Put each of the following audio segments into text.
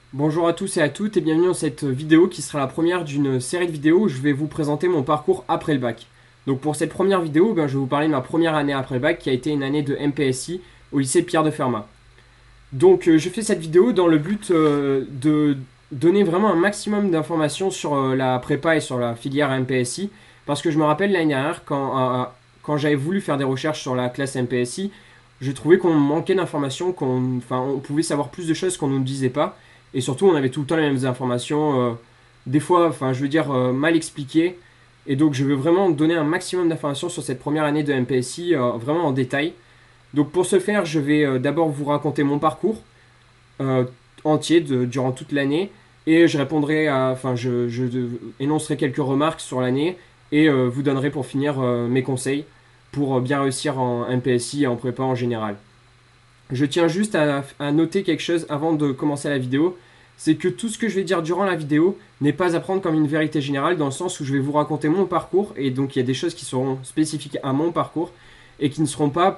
Bonjour à tous et à toutes et bienvenue dans cette vidéo qui sera la première d'une série de vidéos où je vais vous présenter mon parcours après le bac. Donc pour cette première vidéo, je vais vous parler de ma première année après le bac qui a été une année de MPSI au lycée Pierre de Fermat. Donc je fais cette vidéo dans le but de donner vraiment un maximum d'informations sur la prépa et sur la filière MPSI parce que je me rappelle l'année dernière quand j'avais voulu faire des recherches sur la classe MPSI, je trouvais qu'on manquait d'informations, on pouvait savoir plus de choses qu'on ne nous disait pas et surtout on avait tout le temps les mêmes informations, des fois, mal expliquées. Et donc je veux vraiment donner un maximum d'informations sur cette première année de MPSI, vraiment en détail. Donc pour ce faire, je vais d'abord vous raconter mon parcours euh, entier durant toute l'année et je répondrai à, je énoncerai quelques remarques sur l'année et vous donnerai pour finir mes conseils pour bien réussir en MPSI et en prépa en général. Je tiens juste à noter quelque chose avant de commencer la vidéo, c'est que tout ce que je vais dire durant la vidéo n'est pas à prendre comme une vérité générale dans le sens où je vais vous raconter mon parcours et donc il y a des choses qui seront spécifiques à mon parcours et qui ne seront pas,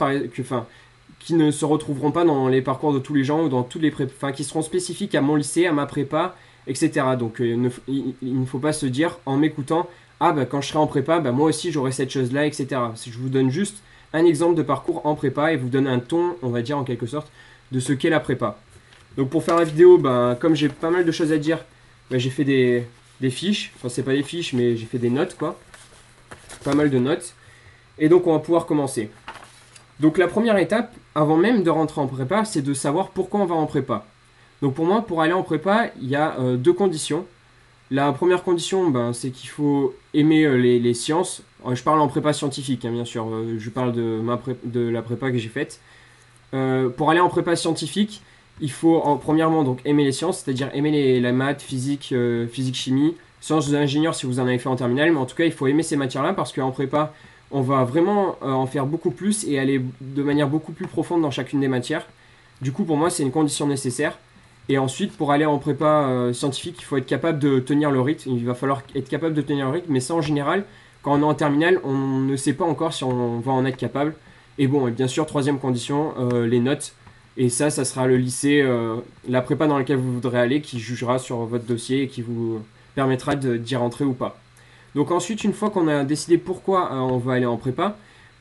qui ne se retrouveront pas dans les parcours de tous les gens ou dans tous les qui seront spécifiques à mon lycée, à ma prépa, etc. Donc il ne faut pas se dire en m'écoutant, ah quand je serai en prépa, moi aussi j'aurai cette chose-là, etc. Si je vous donne juste un exemple de parcours en prépa et vous donne un ton, on va dire en quelque sorte, de ce qu'est la prépa. Donc pour faire la vidéo, comme j'ai pas mal de choses à dire, j'ai fait des fiches, enfin c'est pas des fiches mais j'ai fait des notes quoi, pas mal de notes. Et donc on va pouvoir commencer. Donc la première étape, avant même de rentrer en prépa, c'est de savoir pourquoi on va en prépa. Donc pour moi, pour aller en prépa, il y a deux conditions. La première condition, c'est qu'il faut aimer les sciences. Je parle en prépa scientifique, hein, bien sûr. Je parle de la prépa que j'ai faite. Pour aller en prépa scientifique, il faut premièrement donc aimer les sciences, c'est-à-dire aimer la maths, physique, chimie, sciences de l'ingénieur si vous en avez fait en terminale. Mais en tout cas, il faut aimer ces matières-là parce qu'en prépa, on va vraiment en faire beaucoup plus et aller de manière beaucoup plus profonde dans chacune des matières. Du coup, pour moi, c'est une condition nécessaire. Et ensuite, pour aller en prépa scientifique, il faut être capable de tenir le rythme. Il va falloir être capable de tenir le rythme. Mais ça, en général, quand on est en terminale, on ne sait pas encore si on va en être capable. Et bon, et bien sûr, troisième condition, les notes. Et ça sera le lycée, la prépa dans laquelle vous voudrez aller, qui jugera sur votre dossier et qui vous permettra d'y rentrer ou pas. Donc ensuite, une fois qu'on a décidé pourquoi on va aller en prépa,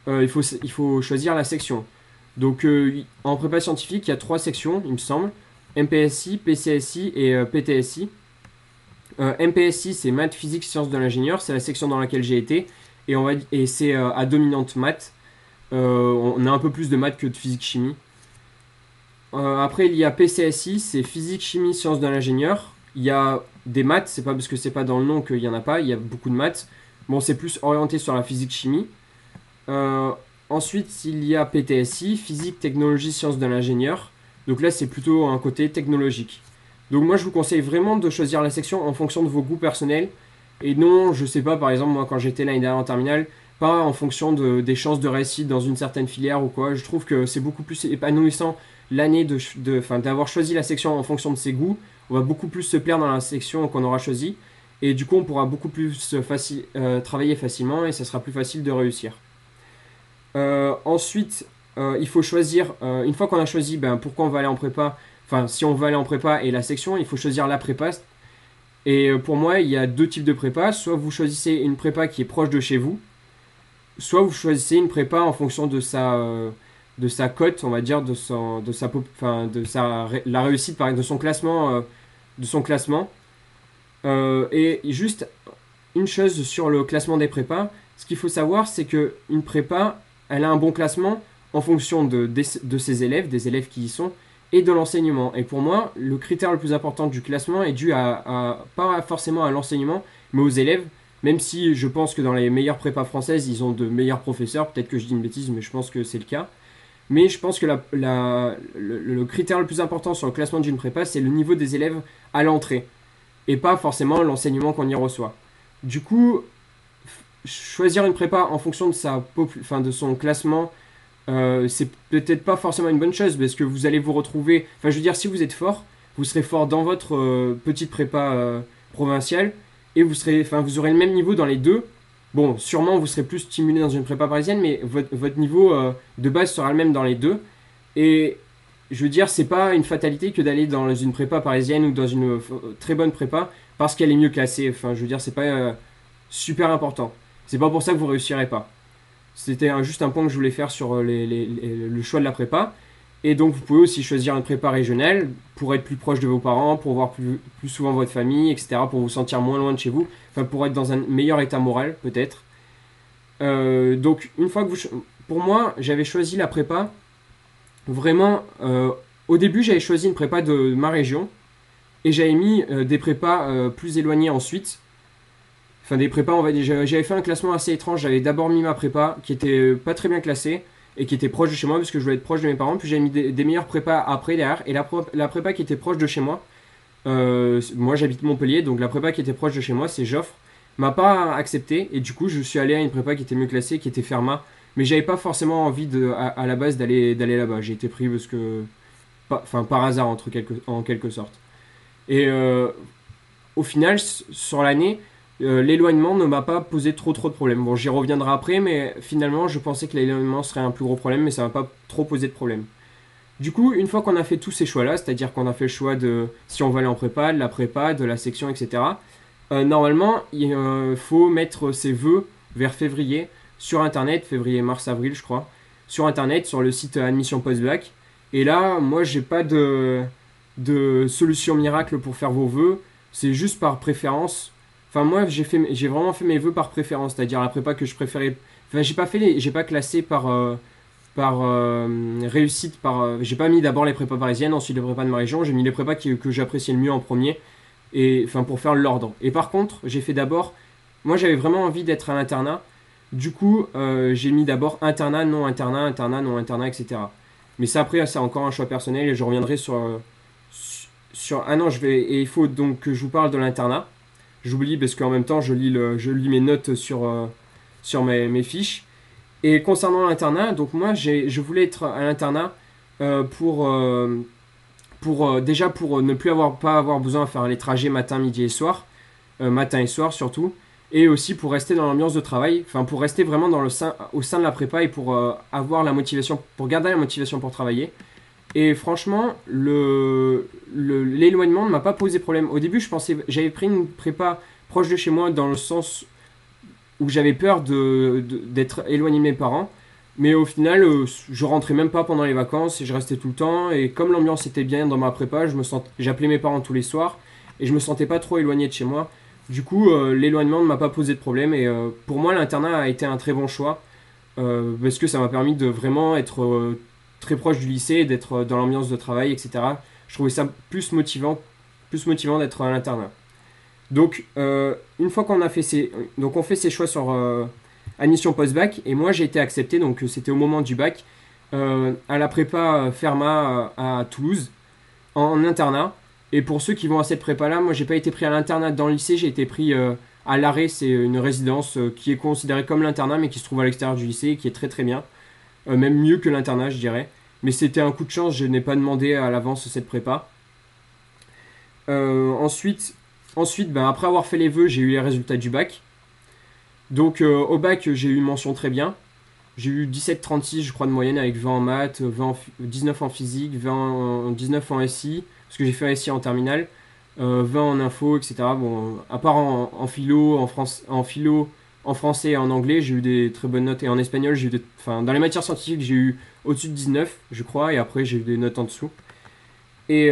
il faut choisir la section. Donc en prépa scientifique, il y a trois sections, il me semble. MPSI, PCSI et PTSI. MPSI, c'est maths, physique, sciences de l'ingénieur. C'est la section dans laquelle j'ai été. Et c'est à dominante maths. On a un peu plus de maths que de physique, chimie. Après, il y a PCSI, c'est physique, chimie, sciences de l'ingénieur. Il y a des maths, c'est pas parce que c'est pas dans le nom qu'il y en a pas, il y a beaucoup de maths. Bon, c'est plus orienté sur la physique, chimie. Euh, Ensuite, il y a PTSI, physique, technologie, sciences de l'ingénieur. Donc là, c'est plutôt un côté technologique. Donc moi, je vous conseille vraiment de choisir la section en fonction de vos goûts personnels. Et non, je sais pas, par exemple, moi, quand j'étais l'année dernière en terminale, pas en fonction des chances de réussite dans une certaine filière ou quoi. Je trouve que c'est beaucoup plus épanouissant l'année d'avoir choisi la section en fonction de ses goûts. On va beaucoup plus se plaire dans la section qu'on aura choisie. Et du coup, on pourra beaucoup plus travailler facilement et ça sera plus facile de réussir. Ensuite, il faut choisir, une fois qu'on a choisi pourquoi on va aller en prépa, enfin si on va aller en prépa et la section, il faut choisir la prépa. Et pour moi, il y a deux types de prépa. Soit vous choisissez une prépa qui est proche de chez vous, soit vous choisissez une prépa en fonction de sa cote, on va dire, la réussite, par exemple, de son classement. Et juste une chose sur le classement des prépas, ce qu'il faut savoir, c'est que une prépa, elle a un bon classement en fonction de ses élèves, des élèves qui y sont, et de l'enseignement. Et pour moi, le critère le plus important du classement est dû pas forcément à l'enseignement, mais aux élèves. Même si je pense que dans les meilleures prépas françaises, ils ont de meilleurs professeurs. Peut-être que je dis une bêtise, mais je pense que c'est le cas. Mais je pense que le critère le plus important sur le classement d'une prépa, c'est le niveau des élèves à l'entrée. Et pas forcément l'enseignement qu'on y reçoit. Du coup, choisir une prépa en fonction de son classement, c'est peut-être pas forcément une bonne chose parce que vous allez vous retrouver. Enfin, je veux dire, si vous êtes fort, vous serez fort dans votre petite prépa provinciale et vous aurez le même niveau dans les deux. Bon, sûrement vous serez plus stimulé dans une prépa parisienne, mais votre niveau de base sera le même dans les deux. Et je veux dire, c'est pas une fatalité que d'aller dans une prépa parisienne ou dans une très bonne prépa parce qu'elle est mieux classée. Enfin, je veux dire, c'est pas super important. C'est pas pour ça que vous réussirez pas. C'était juste un point que je voulais faire sur le choix de la prépa. Et donc, vous pouvez aussi choisir une prépa régionale pour être plus proche de vos parents, pour voir plus souvent votre famille, etc., pour vous sentir moins loin de chez vous, enfin, pour être dans un meilleur état moral, peut-être. Donc, une fois que vous. Pour moi, j'avais choisi la prépa vraiment. Au début, j'avais choisi une prépa de ma région et j'avais mis des prépas plus éloignés ensuite. Enfin, des prépas, on va dire. J'avais fait un classement assez étrange. J'avais d'abord mis ma prépa qui était pas très bien classée et qui était proche de chez moi parce que je voulais être proche de mes parents. Puis j'avais mis des meilleures prépas après derrière. Et la prépa qui était proche de chez moi, moi j'habite Montpellier, donc la prépa qui était proche de chez moi, c'est Joffre, m'a pas accepté. Et du coup, je suis allé à une prépa qui était mieux classée, qui était Fermat. Mais j'avais pas forcément envie à la base d'aller là-bas. J'ai été pris parce que. Enfin, par hasard, en quelque sorte. Et au final, sur l'année, l'éloignement ne m'a pas posé trop de problèmes. Bon, j'y reviendrai après, mais finalement, je pensais que l'éloignement serait un plus gros problème, mais ça m'a pas trop posé de problème. Du coup, une fois qu'on a fait tous ces choix-là, c'est-à-dire qu'on a fait le choix de si on veut aller en prépa, de la prépa, de la section, etc., normalement, il faut mettre ses vœux vers février sur Internet, février, mars, avril, je crois, sur Internet, sur le site Admission Post-Bac. Et là, moi, j'ai pas de solution miracle pour faire vos vœux. C'est juste par préférence. Enfin, moi, j'ai vraiment fait mes vœux par préférence, c'est-à-dire la prépa que je préférais. Enfin, j'ai pas classé par réussite. J'ai pas mis d'abord les prépas parisiennes, ensuite les prépas de ma région. J'ai mis les prépas que j'appréciais le mieux en premier, et enfin pour faire l'ordre. Et par contre, j'ai fait d'abord. Moi, j'avais vraiment envie d'être à l'internat. Du coup, j'ai mis d'abord internat, non internat, internat, non internat, etc. Mais ça, après, c'est encore un choix personnel et je reviendrai sur. Ah non, et il faut donc que je vous parle de l'internat. J'oublie parce qu'en même temps, je lis mes notes sur mes fiches. Et concernant l'internat, donc moi, je voulais être à l'internat déjà pour ne plus pas avoir besoin de faire les trajets matin, midi et soir, matin et soir surtout, et aussi pour rester dans l'ambiance de travail, enfin pour rester vraiment au sein de la prépa et pour avoir la motivation, pour garder la motivation pour travailler. Et franchement, l'éloignement ne m'a pas posé problème. Au début, j'avais pris une prépa proche de chez moi dans le sens où j'avais peur d'être éloigné de mes parents. Mais au final, je rentrais même pas pendant les vacances et je restais tout le temps. Et comme l'ambiance était bien dans ma prépa, j'appelais mes parents tous les soirs et je me sentais pas trop éloigné de chez moi. Du coup, l'éloignement ne m'a pas posé de problème. Et pour moi, l'internat a été un très bon choix parce que ça m'a permis de vraiment être très proche du lycée, d'être dans l'ambiance de travail, etc. Je trouvais ça plus motivant d'être à l'internat. Donc, une fois qu'on a fait donc on fait ces choix sur admission post-bac, et moi j'ai été accepté, donc c'était au moment du bac, à la prépa Fermat à Toulouse, en internat. Et pour ceux qui vont à cette prépa-là, moi j'ai pas été pris à l'internat dans le lycée, j'ai été pris à l'Arrêt, c'est une résidence qui est considérée comme l'internat, mais qui se trouve à l'extérieur du lycée, qui est très très bien. Même mieux que l'internat, je dirais. Mais c'était un coup de chance, je n'ai pas demandé à l'avance cette prépa. Ensuite après avoir fait les vœux, j'ai eu les résultats du bac. Donc au bac, j'ai eu une mention très bien. J'ai eu 17,36 je crois de moyenne avec 20 en maths, 19 en physique, 19 en SI, parce que j'ai fait SI en terminale, 20 en info, etc. Bon, à part en philo, en français et en anglais, j'ai eu des très bonnes notes. Et en espagnol, enfin, dans les matières scientifiques, j'ai eu au-dessus de 19, je crois, et après, j'ai eu des notes en dessous. Et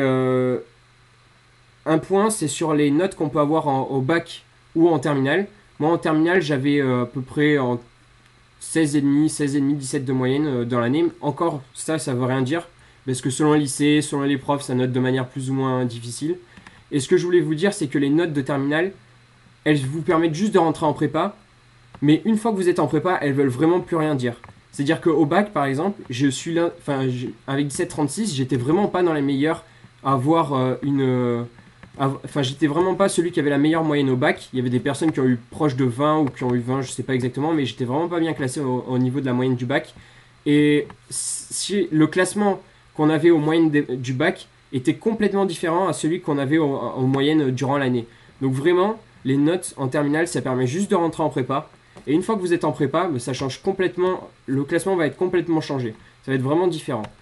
un point, c'est sur les notes qu'on peut avoir au bac ou en terminale. Moi, en terminale, j'avais à peu près en 16,5, 17 de moyenne dans l'année. Encore, ça veut rien dire, parce que selon le lycée, selon les profs, ça note de manière plus ou moins difficile. Et ce que je voulais vous dire, c'est que les notes de terminale, elles vous permettent juste de rentrer en prépa, mais une fois que vous êtes en prépa, elles veulent vraiment plus rien dire. C'est-à-dire qu'au bac, par exemple, avec 17,36, j'étais vraiment pas dans les meilleurs à avoir j'étais vraiment pas celui qui avait la meilleure moyenne au bac. Il y avait des personnes qui ont eu proche de 20 ou qui ont eu 20, je sais pas exactement, mais j'étais vraiment pas bien classé au niveau de la moyenne du bac. Et si le classement qu'on avait aux moyennes du bac était complètement différent à celui qu'on avait aux moyennes durant l'année. Donc vraiment, les notes en terminale, ça permet juste de rentrer en prépa. Et une fois que vous êtes en prépa, ça change complètement. Le classement va être complètement changé. Ça va être vraiment différent.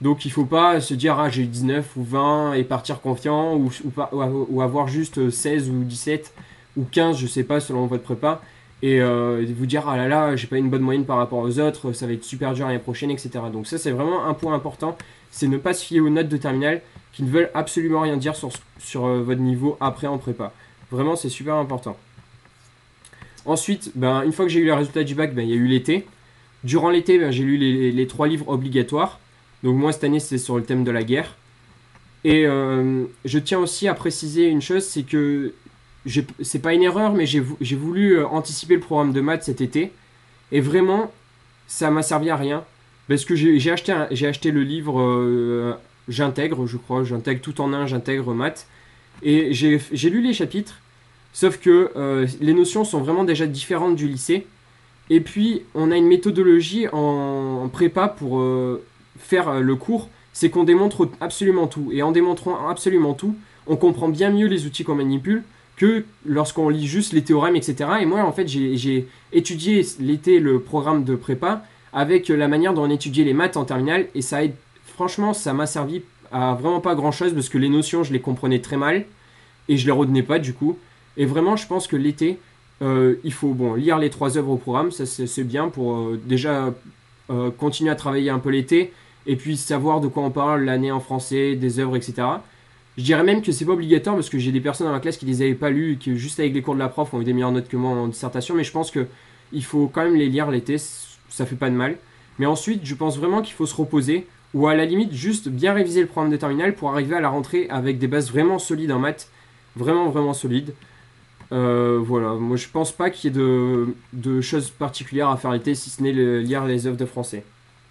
Donc il faut pas se dire ah j'ai eu 19 ou 20 et partir confiant ou avoir juste 16 ou 17 ou 15 je sais pas selon votre prépa et vous dire ah là là j'ai pas une bonne moyenne par rapport aux autres, ça va être super dur l'année prochaine, etc. Donc ça c'est vraiment un point important, c'est ne pas se fier aux notes de terminale qui ne veulent absolument rien dire sur votre niveau après en prépa. Vraiment c'est super important. Ensuite, ben, une fois que j'ai eu les résultats du bac, ben, il y a eu l'été. Durant l'été, ben, j'ai lu les 3 livres obligatoires. Donc moi, cette année, c'est sur le thème de la guerre. Et je tiens aussi à préciser une chose, c'est que c'est pas une erreur, mais j'ai voulu anticiper le programme de maths cet été. Et vraiment, ça m'a servi à rien. Parce que j'ai acheté le livre J'intègre, je crois. J'intègre tout en un, j'intègre maths. Et j'ai lu les chapitres. Sauf que les notions sont vraiment déjà différentes du lycée. Et puis, on a une méthodologie en prépa pour faire le cours, c'est qu'on démontre absolument tout. Et en démontrant absolument tout, on comprend bien mieux les outils qu'on manipule que lorsqu'on lit juste les théorèmes, etc. Et moi, en fait, j'ai étudié l'été le programme de prépa avec la manière dont on étudiait les maths en terminale. Et ça aide, franchement, ça m'a servi à vraiment pas grand-chose parce que les notions, je les comprenais très mal et je les retenais pas du coup. Et vraiment, je pense que l'été, il faut lire les 3 œuvres au programme, ça c'est bien pour déjà continuer à travailler un peu l'été et puis savoir de quoi on parle l'année en français, des œuvres, etc. Je dirais même que c'est pas obligatoire parce que j'ai des personnes dans ma classe qui les avaient pas lues et qui juste avec les cours de la prof ont eu des meilleures notes que moi en dissertation, mais je pense que il faut quand même les lire l'été, ça fait pas de mal. Mais ensuite, je pense vraiment qu'il faut se reposer ou à la limite juste bien réviser le programme de terminale pour arriver à la rentrée avec des bases vraiment solides en maths, vraiment vraiment solides. Voilà, moi je pense pas qu'il y ait de choses particulières à faire l'été si ce n'est lire les œuvres de français.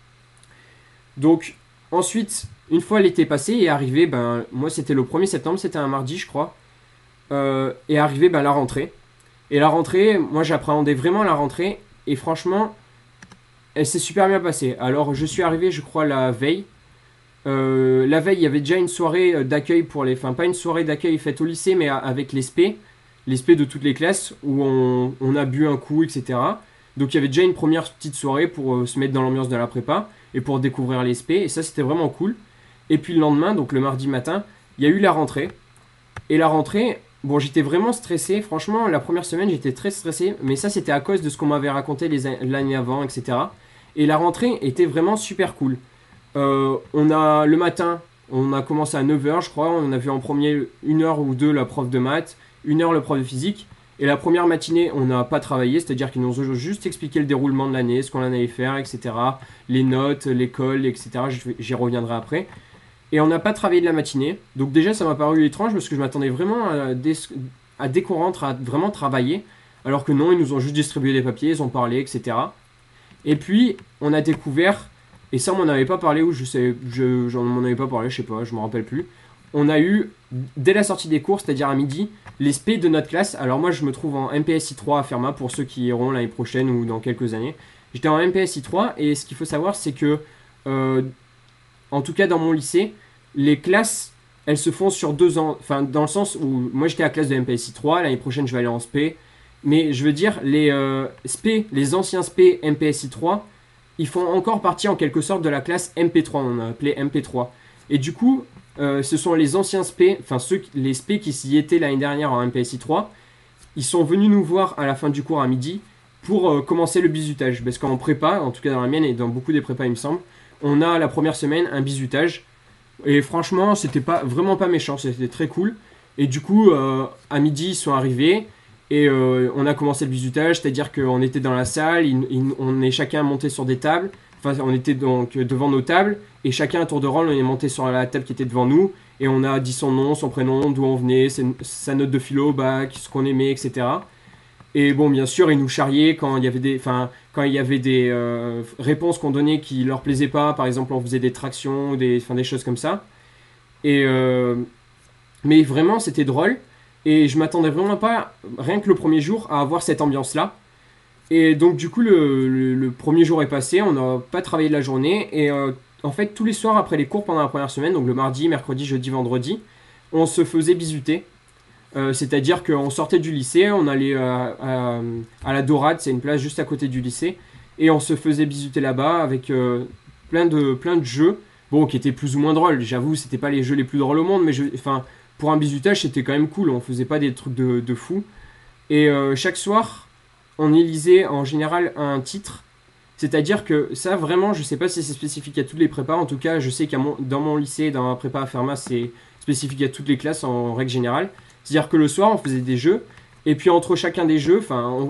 Donc ensuite, une fois l'été passé et arrivé, ben moi c'était le 1er septembre, c'était un mardi je crois, et arrivé ben la rentrée. Et la rentrée, moi j'appréhendais vraiment la rentrée et franchement, elle s'est super bien passée. Alors je suis arrivé je crois la veille. La veille, il y avait déjà une soirée d'accueil pour les... Enfin, pas une soirée d'accueil faite au lycée, mais avec les SP de toutes les classes, où on a bu un coup, etc. Donc il y avait déjà une première petite soirée pour se mettre dans l'ambiance de la prépa, et pour découvrir les SP, et ça c'était vraiment cool. Et puis le lendemain, donc le mardi matin, il y a eu la rentrée. Et la rentrée, bon j'étais vraiment stressé, franchement la première semaine j'étais très stressé, mais ça c'était à cause de ce qu'on m'avait raconté l'année avant, etc. Et la rentrée était vraiment super cool. On a le matin, on a commencé à 9 h je crois, on a vu en premier 1 heure ou 2 la prof de maths, 1 heure le prof de physique, et la première matinée on n'a pas travaillé, c'est-à-dire qu'ils nous ont juste expliqué le déroulement de l'année, ce qu'on allait faire, etc. Les notes, l'école, etc. J'y reviendrai après. Et on n'a pas travaillé de la matinée, donc déjà ça m'a paru étrange parce que je m'attendais vraiment dès qu'on rentre à vraiment travailler, alors que non, ils nous ont juste distribué des papiers, ils ont parlé, etc. Et puis on a découvert, et ça on m'en avait pas parlé, ou j'en m'en avais pas parlé, je sais pas, je me rappelle plus. On a eu, dès la sortie des cours, c'est-à-dire à midi, les SP de notre classe. Alors moi je me trouve en MPSI 3 à Fermat, pour ceux qui iront l'année prochaine ou dans quelques années. J'étais en MPSI 3, et ce qu'il faut savoir c'est que, en tout cas dans mon lycée, les classes, elles se font sur 2 ans. Enfin dans le sens où, moi j'étais à la classe de MPSI 3, l'année prochaine je vais aller en SP. Mais je veux dire, les anciens SP MPSI 3, ils font encore partie en quelque sorte de la classe MP3, on a appelé MP3. Et du coup, ce sont les anciens SP, enfin les SP qui s'y étaient l'année dernière en MPSI 3, ils sont venus nous voir à la fin du cours à midi pour commencer le bizutage. Parce qu'en prépa, en tout cas dans la mienne et dans beaucoup des prépas il me semble, on a la première semaine un bizutage. Et franchement, c'était vraiment pas méchant, c'était très cool. Et du coup, à midi, ils sont arrivés. Et on a commencé le bizutage, c'est-à-dire qu'on était dans la salle, on est chacun monté sur des tables, enfin on était donc devant nos tables, et chacun à tour de rôle on est monté sur la table qui était devant nous, et on a dit son nom, son prénom, d'où on venait, sa note de philo au bac, ce qu'on aimait, etc. Et bon, bien sûr, ils nous charriaient quand il y avait des réponses qu'on donnait qui leur plaisaient pas, par exemple on faisait des tractions, des choses comme ça. Et mais vraiment c'était drôle. Et je m'attendais vraiment pas, rien que le premier jour, à avoir cette ambiance-là. Et donc du coup, le premier jour est passé, on n'a pas travaillé de la journée. Et en fait, tous les soirs après les cours pendant la première semaine, donc le mardi, mercredi, jeudi, vendredi, on se faisait bisuter. C'est-à-dire qu'on sortait du lycée, on allait à la Dorade, c'est une place juste à côté du lycée. Et on se faisait bisuter là-bas avec plein de jeux. bon, qui étaient plus ou moins drôles. J'avoue, c'était pas les jeux les plus drôles au monde, mais enfin, pour un bizutage, c'était quand même cool. On faisait pas des trucs de fou. Et chaque soir, on élisait en général un titre. C'est-à-dire que ça, vraiment, je sais pas si c'est spécifique à toutes les prépas. En tout cas, je sais dans mon lycée, dans ma prépa à Fermat, c'est spécifique à toutes les classes en règle générale. C'est-à-dire que le soir, on faisait des jeux. Et puis entre chacun des jeux,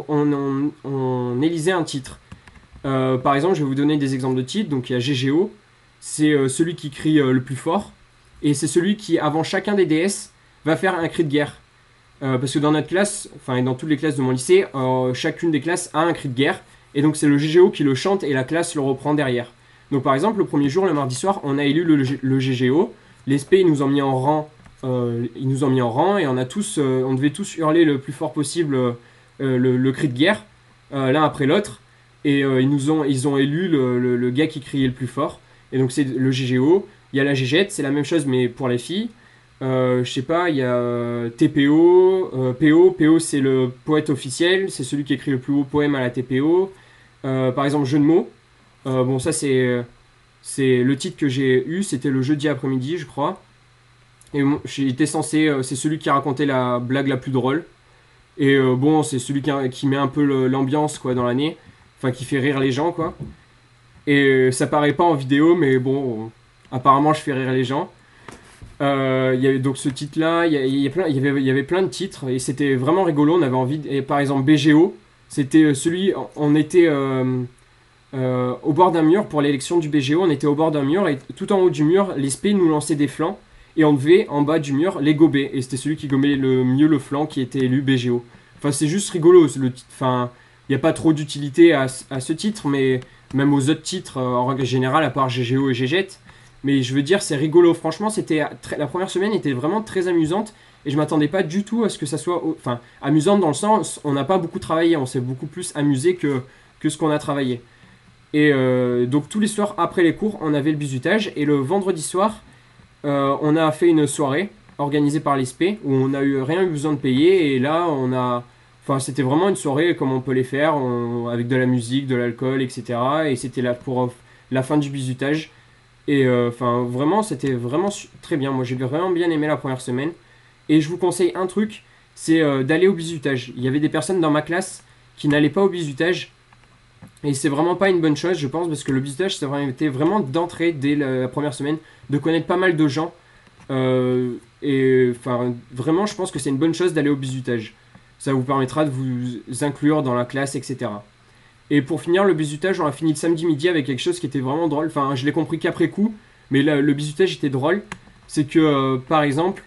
on élisait un titre. Par exemple, je vais vous donner des exemples de titres. Donc il y a GGO, c'est celui qui crie le plus fort. Et c'est celui qui, avant chacun des DS, va faire un cri de guerre. Parce que dans notre classe, enfin et dans toutes les classes de mon lycée, chacune des classes a un cri de guerre. Et donc c'est le GGO qui le chante et la classe le reprend derrière. Donc par exemple, le premier jour, le mardi soir, on a élu le GGO. Les SP, ils nous ont mis en rang. Ils nous ont mis en rang et on devait tous hurler le plus fort possible le cri de guerre, l'un après l'autre. Et ils ont élu le gars qui criait le plus fort. Et donc c'est le GGO. Il y a la GGette, c'est la même chose mais pour les filles. Je sais pas, il y a TPO, PO c'est le poète officiel, c'est celui qui écrit le plus beau poème à la TPO. Par exemple, jeu de mots. Bon, ça c'est le titre que j'ai eu, c'était le jeudi après-midi, je crois. Et j'étais censé, c'est celui qui a raconté la blague la plus drôle. Et bon, c'est celui qui met un peu l'ambiance quoi dans l'année, enfin qui fait rire les gens quoi. Et ça paraît pas en vidéo, mais bon, apparemment je fais rire les gens. Il y avait donc ce titre-là, il y avait plein de titres et c'était vraiment rigolo. On avait envie, et par exemple BGO, c'était celui, on était au bord d'un mur pour l'élection du BGO, on était au bord d'un mur et tout en haut du mur, les spé nous lançaient des flancs et on devait en bas du mur les gober et c'était celui qui gomait le mieux le flanc qui était élu BGO. Enfin c'est juste rigolo, enfin il n'y a pas trop d'utilité à ce titre, mais même aux autres titres en règle générale à part GGO et GGette. Mais je veux dire, c'est rigolo. Franchement, la première semaine était vraiment très amusante. Et je m'attendais pas du tout à ce que ça soit... Enfin, amusante dans le sens, on n'a pas beaucoup travaillé. On s'est beaucoup plus amusé que ce qu'on a travaillé. Et donc, tous les soirs, après les cours, on avait le bizutage. Et le vendredi soir, on a fait une soirée organisée par l'ISP où on n'a rien eu besoin de payer. Et là, Enfin, c'était vraiment une soirée comme on peut les faire, avec de la musique, de l'alcool, etc. Et c'était là pour la fin du bizutage. Et enfin, vraiment, c'était vraiment très bien. Moi, j'ai vraiment bien aimé la première semaine. Et je vous conseille un truc, c'est d'aller au bizutage. Il y avait des personnes dans ma classe qui n'allaient pas au bizutage. Et c'est vraiment pas une bonne chose, je pense, parce que le bizutage, ça aurait été vraiment d'entrée dès la première semaine, de connaître pas mal de gens. Et enfin, vraiment, je pense que c'est une bonne chose d'aller au bizutage. Ça vous permettra de vous inclure dans la classe, etc. Et pour finir, le bizutage, on a fini le samedi midi avec quelque chose qui était vraiment drôle. Enfin, je l'ai compris qu'après coup, mais le bizutage était drôle. C'est que, par exemple,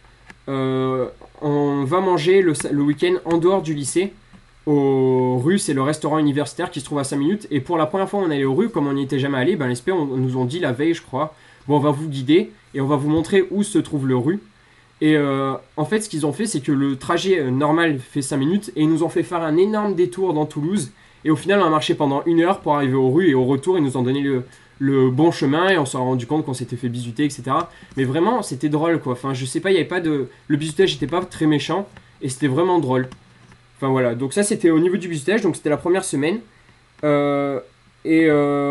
on va manger le week-end en dehors du lycée. Au RU, c'est le restaurant universitaire qui se trouve à 5 minutes. Et pour la première fois, on allait au RU, comme on n'y était jamais allé. Ben, les on nous ont dit la veille, je crois. Bon, on va vous guider et on va vous montrer où se trouve le RU. Et en fait, ce qu'ils ont fait, c'est que le trajet normal fait 5 minutes et ils nous ont fait faire un énorme détour dans Toulouse. Et au final, on a marché pendant 1 heure pour arriver au RU et au retour, ils nous ont donné le bon chemin et on s'est rendu compte qu'on s'était fait bisuter, etc. Mais vraiment, c'était drôle quoi. Enfin, je sais pas, il y avait pas de. Le bisutage n'était pas très méchant et c'était vraiment drôle. Enfin voilà, donc ça c'était au niveau du bisutage, donc c'était la première semaine. Et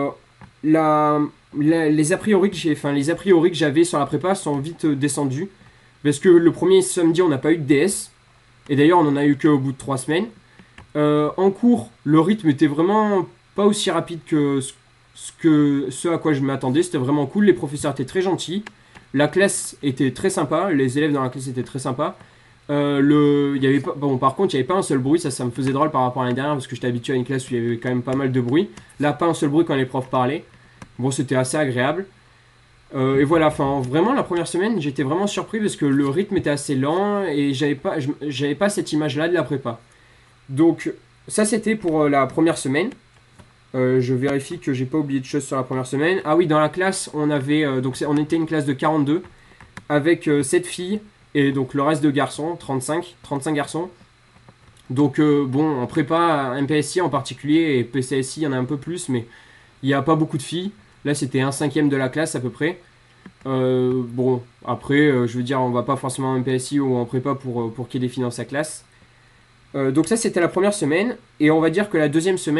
les a priori que j'avais sur la prépa sont vite descendus. Parce que le premier samedi, on n'a pas eu de DS. Et d'ailleurs, on n'en a eu qu'au bout de 3 semaines. En cours, le rythme était vraiment pas aussi rapide que ce à quoi je m'attendais. C'était vraiment cool. Les professeurs étaient très gentils. La classe était très sympa. Les élèves dans la classe étaient très sympas. Y avait pas, bon, par contre, il n'y avait pas un seul bruit. Ça me faisait drôle par rapport à l'année dernière parce que j'étais habitué à une classe où il y avait quand même pas mal de bruit. Là, pas un seul bruit quand les profs parlaient. Bon, c'était assez agréable. Et voilà, enfin, vraiment, la première semaine, j'étais vraiment surpris parce que le rythme était assez lent et j'avais pas cette image-là de la prépa. Donc, ça, c'était pour la première semaine. Je vérifie que j'ai pas oublié de choses sur la première semaine. Ah oui, dans la classe, on était une classe de 42 avec 7 filles et donc le reste de garçons, 35 garçons. Donc, bon, en prépa, MPSI en particulier et PCSI, il y en a un peu plus, mais il n'y a pas beaucoup de filles. Là, c'était 1/5 de la classe à peu près. Bon, après, je veux dire, on va pas forcément en MPSI ou en prépa pour qu'il y ait des filles dans sa classe. Donc ça, c'était la première semaine. Et on va dire que la deuxième semaine,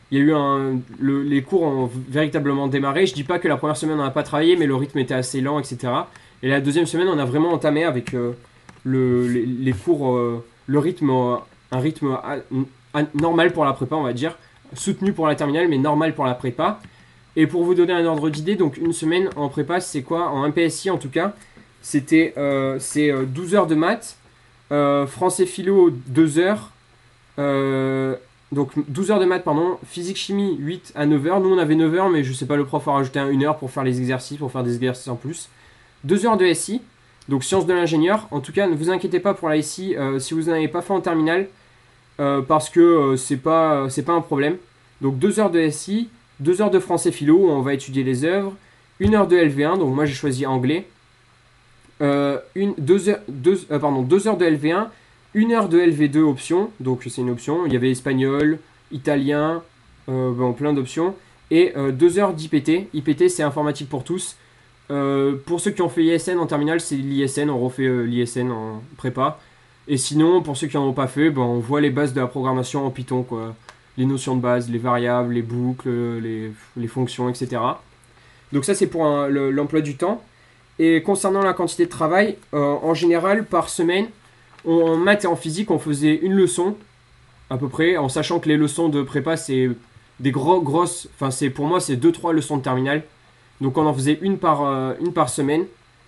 Il y a eu les cours ont véritablement démarré. Je dis pas que la première semaine on n'a pas travaillé, mais le rythme était assez lent, etc. Et la deuxième semaine, on a vraiment entamé avec les cours, le rythme, un rythme normal pour la prépa, on va dire, soutenu pour la terminale, mais normal pour la prépa. Et pour vous donner un ordre d'idée, donc une semaine en prépa, c'est quoi? En MPSI en tout cas, c'est 12 heures de maths, français philo 2 heures, donc 12 heures de maths, pardon, physique chimie 8 à 9 heures. Nous on avait 9 heures, mais je sais pas, le prof a rajouté 1 heure pour faire les exercices, pour faire des exercices en plus. 2 heures de SI, donc sciences de l'ingénieur. En tout cas, ne vous inquiétez pas pour la SI si vous n'en avez pas fait en terminale, parce que c'est pas un problème. Donc 2 heures de SI, 2 heures de français philo où on va étudier les œuvres, 1 heure de LV1, donc moi j'ai choisi anglais, 2 heures de LV1, 1 heure de LV2 option, donc c'est une option, il y avait espagnol, italien, bon, plein d'options, et 2 heures d'IPT. IPT c'est informatique pour tous. Pour ceux qui ont fait ISN en terminale, c'est l'ISN, on refait l'ISN en prépa. Et sinon, pour ceux qui n'en ont pas fait, ben, on voit les bases de la programmation en Python, quoi. Les notions de base, les variables, les boucles, les fonctions, etc. Donc ça, c'est pour l'emploi du temps. Et concernant la quantité de travail, en général, par semaine, en maths et en physique, on faisait une leçon, à peu près, en sachant que les leçons de prépa, c'est des grosses... Enfin, pour moi, c'est 2-3 leçons de terminale. Donc on en faisait une par semaine.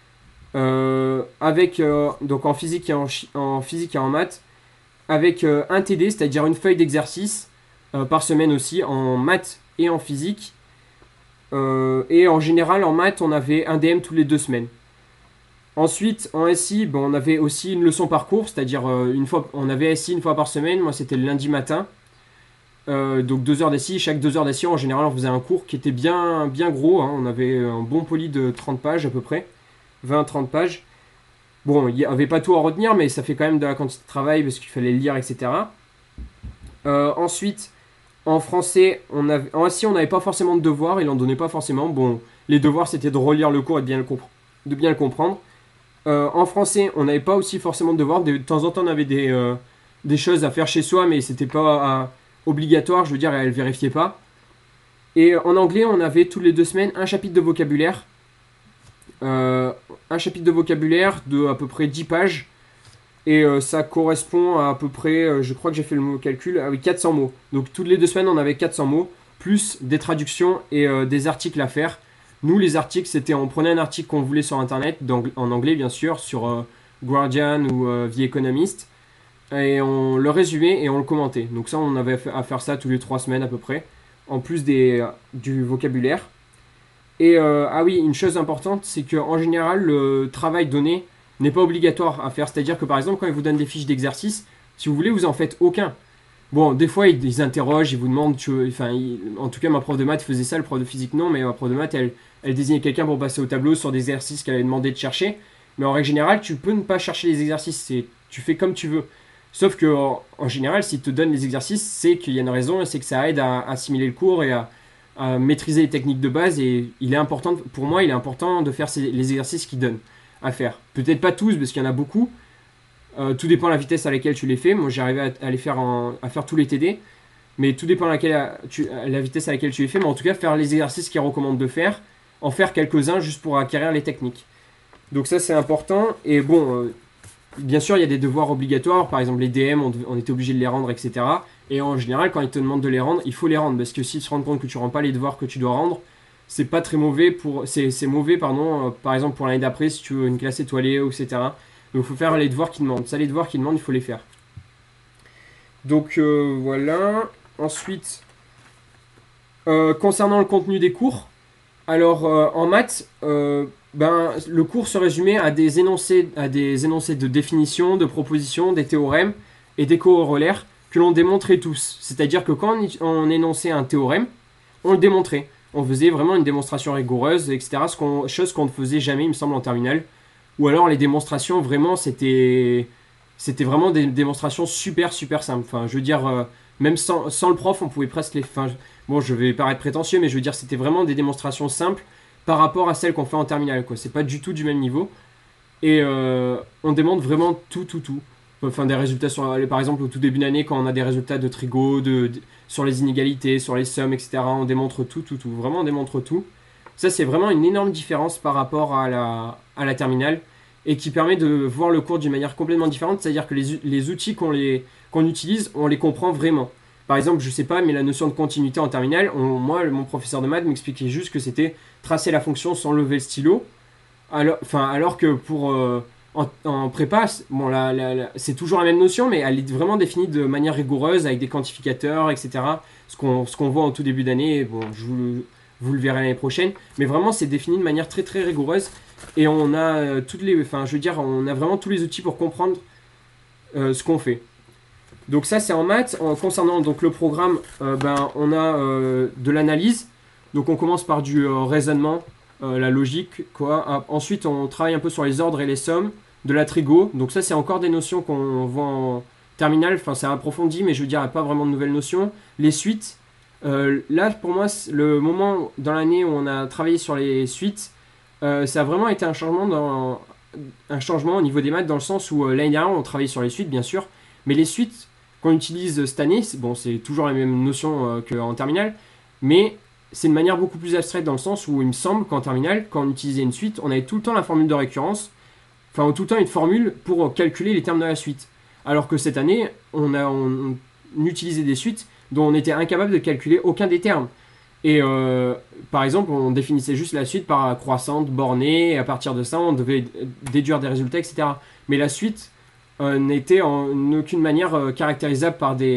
Donc en physique en physique et en maths, avec un TD, c'est-à-dire une feuille d'exercice par semaine aussi, en maths et en physique. Et en général, en maths, on avait un DM tous les 2 semaines. Ensuite, en SI, bon, on avait aussi une leçon par cours, c'est-à-dire on avait SI une fois par semaine. Moi, c'était le lundi matin. Donc 2 heures d'SI, chaque 2 heures d'SI, en général, on faisait un cours qui était bien, bien gros. Hein. On avait un bon poli de 30 pages à peu près, 20-30 pages. Bon, il n'y avait pas tout à retenir, mais ça fait quand même de la quantité de travail parce qu'il fallait lire, etc. Ensuite, en français, en SI, on n'avait pas forcément de devoirs, il en donnait pas forcément. Bon, les devoirs, c'était de relire le cours et de bien le comprendre. En français, on n'avait pas aussi forcément de devoirs. De temps en temps, on avait des choses à faire chez soi, mais c'était pas obligatoire, je veux dire, elle vérifiait pas. Et en anglais, on avait toutes les 2 semaines un chapitre de vocabulaire. Un chapitre de vocabulaire de à peu près 10 pages. Et ça correspond à peu près, je crois que j'ai fait le calcul, ah oui, 400 mots. Donc toutes les 2 semaines, on avait 400 mots, plus des traductions et des articles à faire. Nous, les articles, c'était on prenait un article qu'on voulait sur Internet, en anglais bien sûr, sur Guardian ou The Economist, et on le résumait et on le commentait. Donc ça, on avait à faire ça tous les 3 semaines à peu près, en plus du vocabulaire. Et ah oui, une chose importante, c'est qu'en général, le travail donné n'est pas obligatoire à faire. C'est-à-dire que par exemple, quand ils vous donnent des fiches d'exercice, si vous voulez, vous en faites aucun. Bon, des fois, ils interrogent, ils vous demandent, en tout cas, ma prof de maths faisait ça, le prof de physique non, mais ma prof de maths, elle désignait quelqu'un pour passer au tableau sur des exercices qu'elle avait demandé de chercher. Mais en règle générale, tu peux ne pas chercher les exercices, tu fais comme tu veux. Sauf que en général, s'ils te donnent les exercices, c'est qu'il y a une raison, et c'est que ça aide à assimiler le cours et à maîtriser les techniques de base. Et pour moi, il est important de faire les exercices qu'ils donnent à faire. Peut-être pas tous, parce qu'il y en a beaucoup. Tout dépend de la vitesse à laquelle tu les fais. Moi, j'arrivais à les faire à faire tous les TD. Mais tout dépend de la vitesse à laquelle tu les fais. Mais en tout cas, faire les exercices qu'ils recommandent de faire. En faire quelques-uns juste pour acquérir les techniques. Donc ça, c'est important. Et bon, bien sûr, il y a des devoirs obligatoires. Par exemple, les DM, on était obligé de les rendre, etc. Et en général, quand ils te demandent de les rendre, il faut les rendre. Parce que s'ils se rendent compte que tu ne rends pas les devoirs que tu dois rendre, c'est pas très mauvais c'est mauvais, pardon, par exemple pour l'année d'après, si tu veux une classe étoilée, etc. Donc il faut faire les devoirs qu'ils demandent. Ça, les devoirs qu'ils demandent, il faut les faire. Donc voilà. Ensuite, concernant le contenu des cours, alors en maths, le cours se résumait à des énoncés de définition, de propositions, des théorèmes et des corollaires que l'on démontrait tous. C'est-à-dire que quand on énonçait un théorème, on le démontrait. On faisait vraiment une démonstration rigoureuse, etc. Chose qu'on ne faisait jamais, il me semble, en terminale. Ou alors les démonstrations, vraiment, c'était vraiment des démonstrations super, super simples. Enfin, je veux dire, même sans le prof, on pouvait presque les... Enfin, bon, je vais paraître prétentieux, mais je veux dire, c'était vraiment des démonstrations simples par rapport à celles qu'on fait en terminale, quoi. C'est pas du tout du même niveau. Et on demande vraiment tout, tout, tout. enfin des résultats sur, par exemple au tout début d'année quand on a des résultats de trigo, sur les inégalités, sur les sommes, etc. On démontre tout, vraiment on démontre tout. Ça c'est vraiment une énorme différence par rapport à la terminale et qui permet de voir le cours d'une manière complètement différente, c'est-à-dire que les outils qu'on utilise, on les comprend vraiment. Par exemple, je sais pas, mais la notion de continuité en terminale, moi, mon professeur de maths m'expliquait juste que c'était tracer la fonction sans lever le stylo, alors que pour en prépa, bon, c'est toujours la même notion, mais elle est vraiment définie de manière rigoureuse avec des quantificateurs, etc. Ce qu'on voit en tout début d'année, bon, vous le verrez l'année prochaine, mais vraiment c'est défini de manière très très rigoureuse et on a enfin, je veux dire, on a vraiment tous les outils pour comprendre ce qu'on fait. Donc ça c'est en maths. Concernant donc le programme, on a de l'analyse. Donc on commence par du raisonnement, la logique, quoi. Ensuite on travaille un peu sur les ordres et les sommes, de la trigo. Donc ça c'est encore des notions qu'on voit en terminale. Enfin c'est approfondi, mais je veux dire il n'y a pas vraiment de nouvelles notions. Les suites. Là pour moi le moment dans l'année où on a travaillé sur les suites, ça a vraiment été un changement au niveau des maths dans le sens où l'année dernière on travaillait sur les suites bien sûr, mais les suites qu'on utilise cette année, c'est toujours la même notion qu'en terminale, mais c'est une manière beaucoup plus abstraite dans le sens où il me semble qu'en terminale, quand on utilisait une suite, on avait tout le temps la formule de récurrence, enfin tout le temps une formule pour calculer les termes de la suite. Alors que cette année, on utilisait des suites dont on était incapable de calculer aucun des termes. Et par exemple, on définissait juste la suite par croissante, bornée, et à partir de ça, on devait déduire des résultats, etc. Mais la suite n'était en aucune manière caractérisable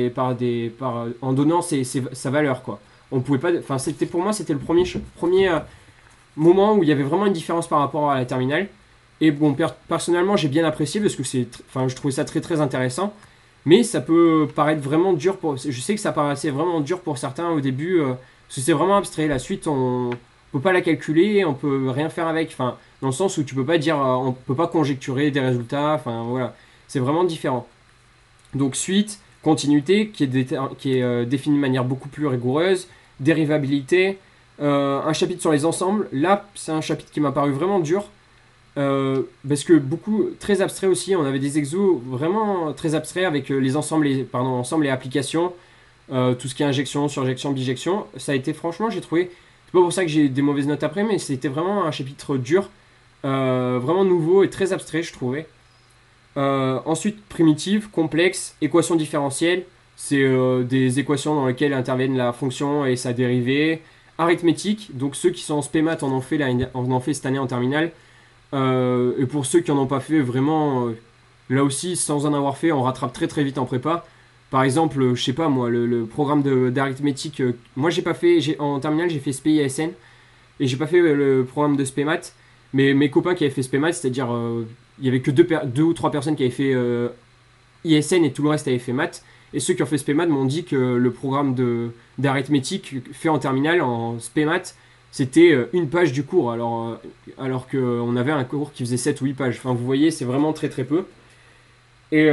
en donnant sa valeur, quoi. On pouvait pas, enfin, pour moi, c'était le premier moment où il y avait vraiment une différence par rapport à la terminale. Et bon, personnellement, j'ai bien apprécié parce que enfin, je trouvais ça très très intéressant. Mais ça peut paraître vraiment dur je sais que ça paraissait vraiment dur pour certains au début. Parce que c'est vraiment abstrait. La suite, on peut pas la calculer, on peut rien faire avec. Enfin, dans le sens où tu peux pas dire, on peut pas conjecturer des résultats. Enfin, voilà. C'est vraiment différent. Donc, suite, continuité, qui est définie de manière beaucoup plus rigoureuse. Dérivabilité. Un chapitre sur les ensembles. Là, c'est un chapitre qui m'a paru vraiment dur. Parce que très abstrait aussi, on avait des exos vraiment très abstraits avec les ensembles et applications, tout ce qui est injection, surjection, bijection. Ça a été, franchement, j'ai trouvé, c'est pas pour ça que j'ai des mauvaises notes après, mais c'était vraiment un chapitre dur, vraiment nouveau et très abstrait, je trouvais. Ensuite, primitive, complexe, équation différentielle, c'est des équations dans lesquelles interviennent la fonction et sa dérivée. Arithmétique, donc ceux qui sont en spé maths en ont fait cette année en terminale. Et pour ceux qui en ont pas fait, vraiment, là aussi, sans en avoir fait, on rattrape très très vite en prépa. Par exemple, je sais pas moi, le programme d'arithmétique, moi j'ai pas fait, en terminale j'ai fait SPI ASN et j'ai pas fait le programme de SPMAT, mais mes copains qui avaient fait SPMAT, c'est-à-dire il y avait que deux ou trois personnes qui avaient fait ISN et tout le reste avait fait maths. Et ceux qui ont fait SPMAT m'ont dit que le programme d'arithmétique fait en terminale, en SPMAT, c'était une page du cours, alors qu'on avait un cours qui faisait 7 ou 8 pages. Enfin, vous voyez, c'est vraiment très très peu. Et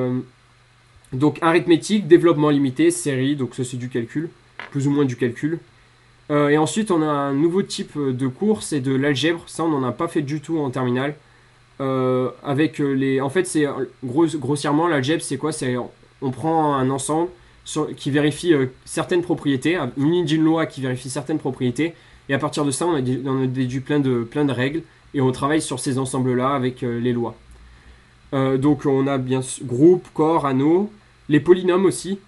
donc, arithmétique, développement limité, série, donc ça c'est du calcul, plus ou moins du calcul. Et ensuite, on a un nouveau type de cours, c'est de l'algèbre. Ça, on n'en a pas fait du tout en terminale. En fait, c'est grossièrement l'algèbre, c'est quoi? On prend un ensemble qui vérifie certaines propriétés, muni d'une loi qui vérifie certaines propriétés, et à partir de ça, on a déduit plein de règles, et on travaille sur ces ensembles-là avec les lois. Donc on a bien groupe, corps, anneau, les polynômes aussi,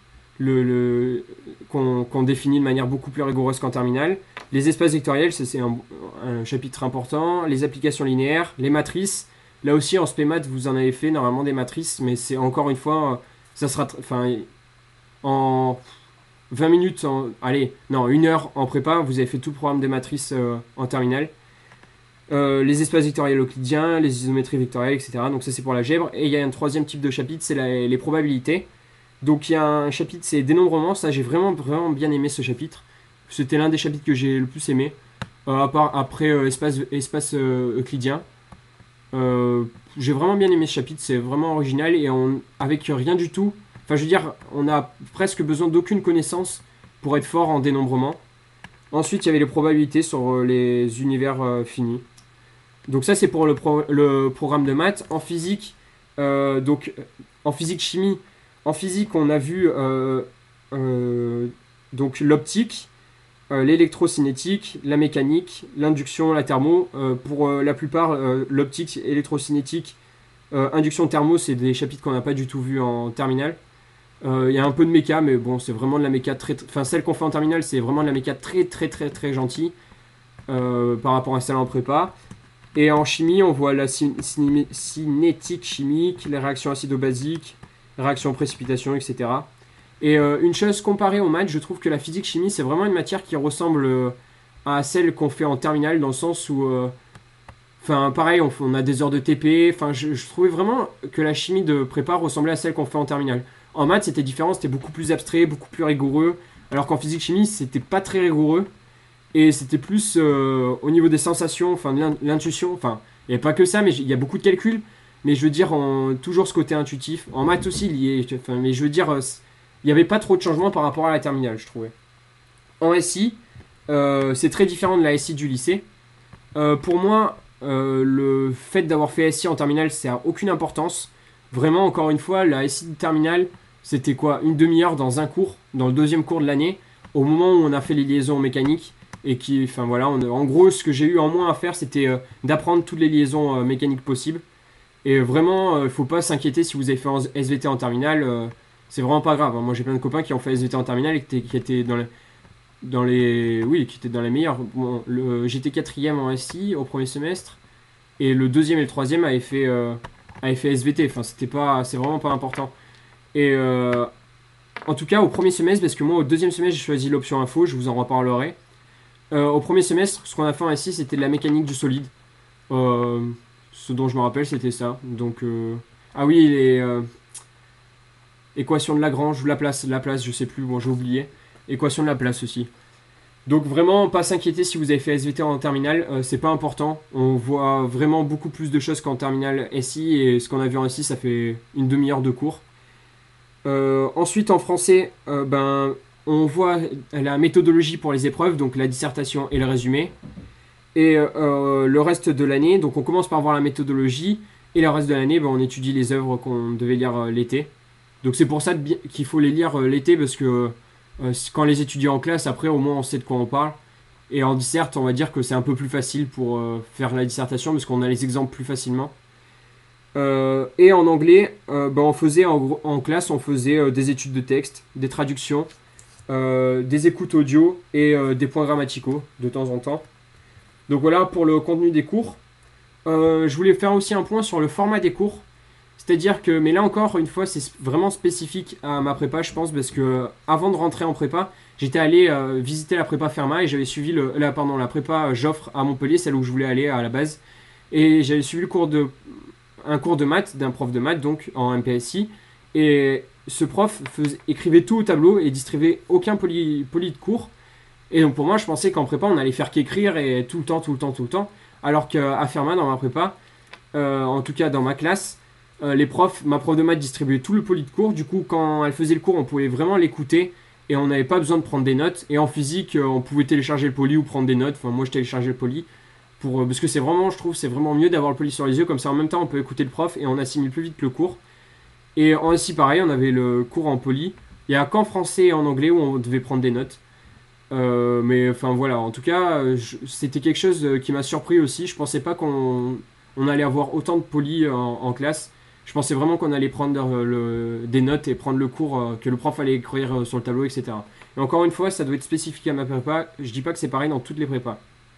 qu'on définit de manière beaucoup plus rigoureuse qu'en terminale. Les espaces vectoriels, c'est un chapitre important. Les applications linéaires, les matrices. Là aussi, en spé maths, vous en avez fait normalement des matrices, mais c'est encore une fois, ça sera, en 20 minutes, allez, non, 1 heure en prépa, vous avez fait tout le programme des matrices en terminale. Les espaces vectoriels euclidiens, les isométries vectorielles, etc. Donc ça c'est pour l'algèbre. Et il y a un troisième type de chapitre, c'est les probabilités. Donc il y a un chapitre, c'est dénombrement. Ça j'ai vraiment bien aimé ce chapitre. C'était l'un des chapitres que j'ai le plus aimé. Après espace euclidien. J'ai vraiment bien aimé ce chapitre, c'est vraiment original et avec rien du tout. Enfin je veux dire, on a presque besoin d'aucune connaissance pour être fort en dénombrement. Ensuite il y avait les probabilités sur les univers finis. Donc ça c'est pour le programme de maths. En physique, Donc en physique-chimie, en physique, on a vu euh, donc l'optique, l'électrocinétique, la mécanique, l'induction, la thermo. Pour la plupart, l'optique, électrocinétique, induction, thermo, c'est des chapitres qu'on n'a pas du tout vus en terminale. Il y a un peu de méca, mais bon, c'est vraiment de la méca enfin, celle qu'on fait en terminale, c'est vraiment de la méca très gentille par rapport à celle en prépa. Et en chimie, on voit la cinétique chimique, les réactions acido-basiques, réactions précipitation, etc. Et une chose comparée aux maths, je trouve que la physique-chimie, c'est vraiment une matière qui ressemble à celle qu'on fait en terminale, dans le sens où, enfin, pareil, on a des heures de TP. Enfin, je trouvais vraiment que la chimie de prépa ressemblait à celle qu'on fait en terminale. En maths, c'était différent, c'était beaucoup plus abstrait, beaucoup plus rigoureux, alors qu'en physique-chimie, c'était pas très rigoureux. Et c'était plus au niveau des sensations, enfin de l'intuition. Enfin, il n'y a pas que ça, mais il y a beaucoup de calculs. Mais je veux dire, toujours ce côté intuitif. En maths aussi, lié. Enfin, mais je veux dire, il n'y avait pas trop de changements par rapport à la terminale, je trouvais. En SI, c'est très différent de la SI du lycée. Pour moi, le fait d'avoir fait SI en terminale, ça n'a aucune importance. Vraiment, encore une fois, la SI de terminale, c'était quoi? Une demi-heure dans un cours, dans le deuxième cours de l'année, au moment où on a fait les liaisons mécaniques. Et qui, enfin voilà, en gros, ce que j'ai eu en moins à faire, c'était d'apprendre toutes les liaisons mécaniques possibles. Et vraiment, il ne faut pas s'inquiéter si vous avez fait en SVT en terminale, c'est vraiment pas grave, hein. Moi, j'ai plein de copains qui ont fait SVT en terminale et qui étaient oui, qui étaient dans les meilleurs. Bon, j'étais quatrième en SI au premier semestre et le deuxième et le troisième avaient fait SVT. Enfin, c'est vraiment pas important. Et en tout cas, au premier semestre, parce que moi, au deuxième semestre, j'ai choisi l'option info, je vous en reparlerai. Au premier semestre, ce qu'on a fait en SI, c'était de la mécanique du solide. Ce dont je me rappelle, c'était ça. Donc, ah oui, les équations de Lagrange ou la place, je sais plus, bon, j'ai oublié. Équation de la place aussi. Donc vraiment, pas s'inquiéter si vous avez fait SVT en terminale, c'est pas important. On voit vraiment beaucoup plus de choses qu'en terminale SI, et ce qu'on a vu en SI, ça fait une demi-heure de cours. Ensuite, en français, on voit la méthodologie pour les épreuves, donc la dissertation et le résumé. Et le reste de l'année, donc on commence par voir la méthodologie, et le reste de l'année, on étudie les œuvres qu'on devait lire l'été. Donc c'est pour ça qu'il faut les lire l'été, parce que quand on les étudie en classe, après au moins on sait de quoi on parle. Et en disserte, on va dire que c'est un peu plus facile pour faire la dissertation, parce qu'on a les exemples plus facilement. Et en anglais, on faisait en classe, on faisait des études de texte, des traductions, des écoutes audio et des points grammaticaux de temps en temps. Donc voilà pour le contenu des cours. Je voulais faire aussi un point sur le format des cours. C'est-à-dire que, mais là encore une fois, c'est vraiment spécifique à ma prépa, je pense, parce que avant de rentrer en prépa, j'étais allé visiter la prépa Fermat et j'avais suivi la prépa Joffre à Montpellier, celle où je voulais aller à la base. Et j'avais suivi un cours de maths d'un prof de maths, donc en MPSI. Et ce prof écrivait tout au tableau et distribuait aucun poly de cours. Et donc pour moi, je pensais qu'en prépa, on allait faire qu'écrire et tout le temps. Alors qu'à Fermat, dans ma prépa, en tout cas dans ma classe, ma prof de maths distribuait tout le poly de cours. Du coup, quand elle faisait le cours, on pouvait vraiment l'écouter et on n'avait pas besoin de prendre des notes. Et en physique, on pouvait télécharger le poly ou prendre des notes. Enfin, moi, je téléchargeais le poly parce que je trouve, c'est vraiment mieux d'avoir le poly sur les yeux. Comme ça, en même temps, on peut écouter le prof et on assimile plus vite le cours. Et ainsi, pareil, on avait le cours en poly. Il y a qu'en français et en anglais où on devait prendre des notes. Mais enfin voilà, en tout cas, c'était quelque chose qui m'a surpris aussi. Je pensais pas qu'on allait avoir autant de poly en classe. Je pensais vraiment qu'on allait prendre des notes et prendre le cours, que le prof allait écrire sur le tableau, etc. Et encore une fois, ça doit être spécifique à ma prépa. Je dis pas que c'est pareil dans toutes les prépas.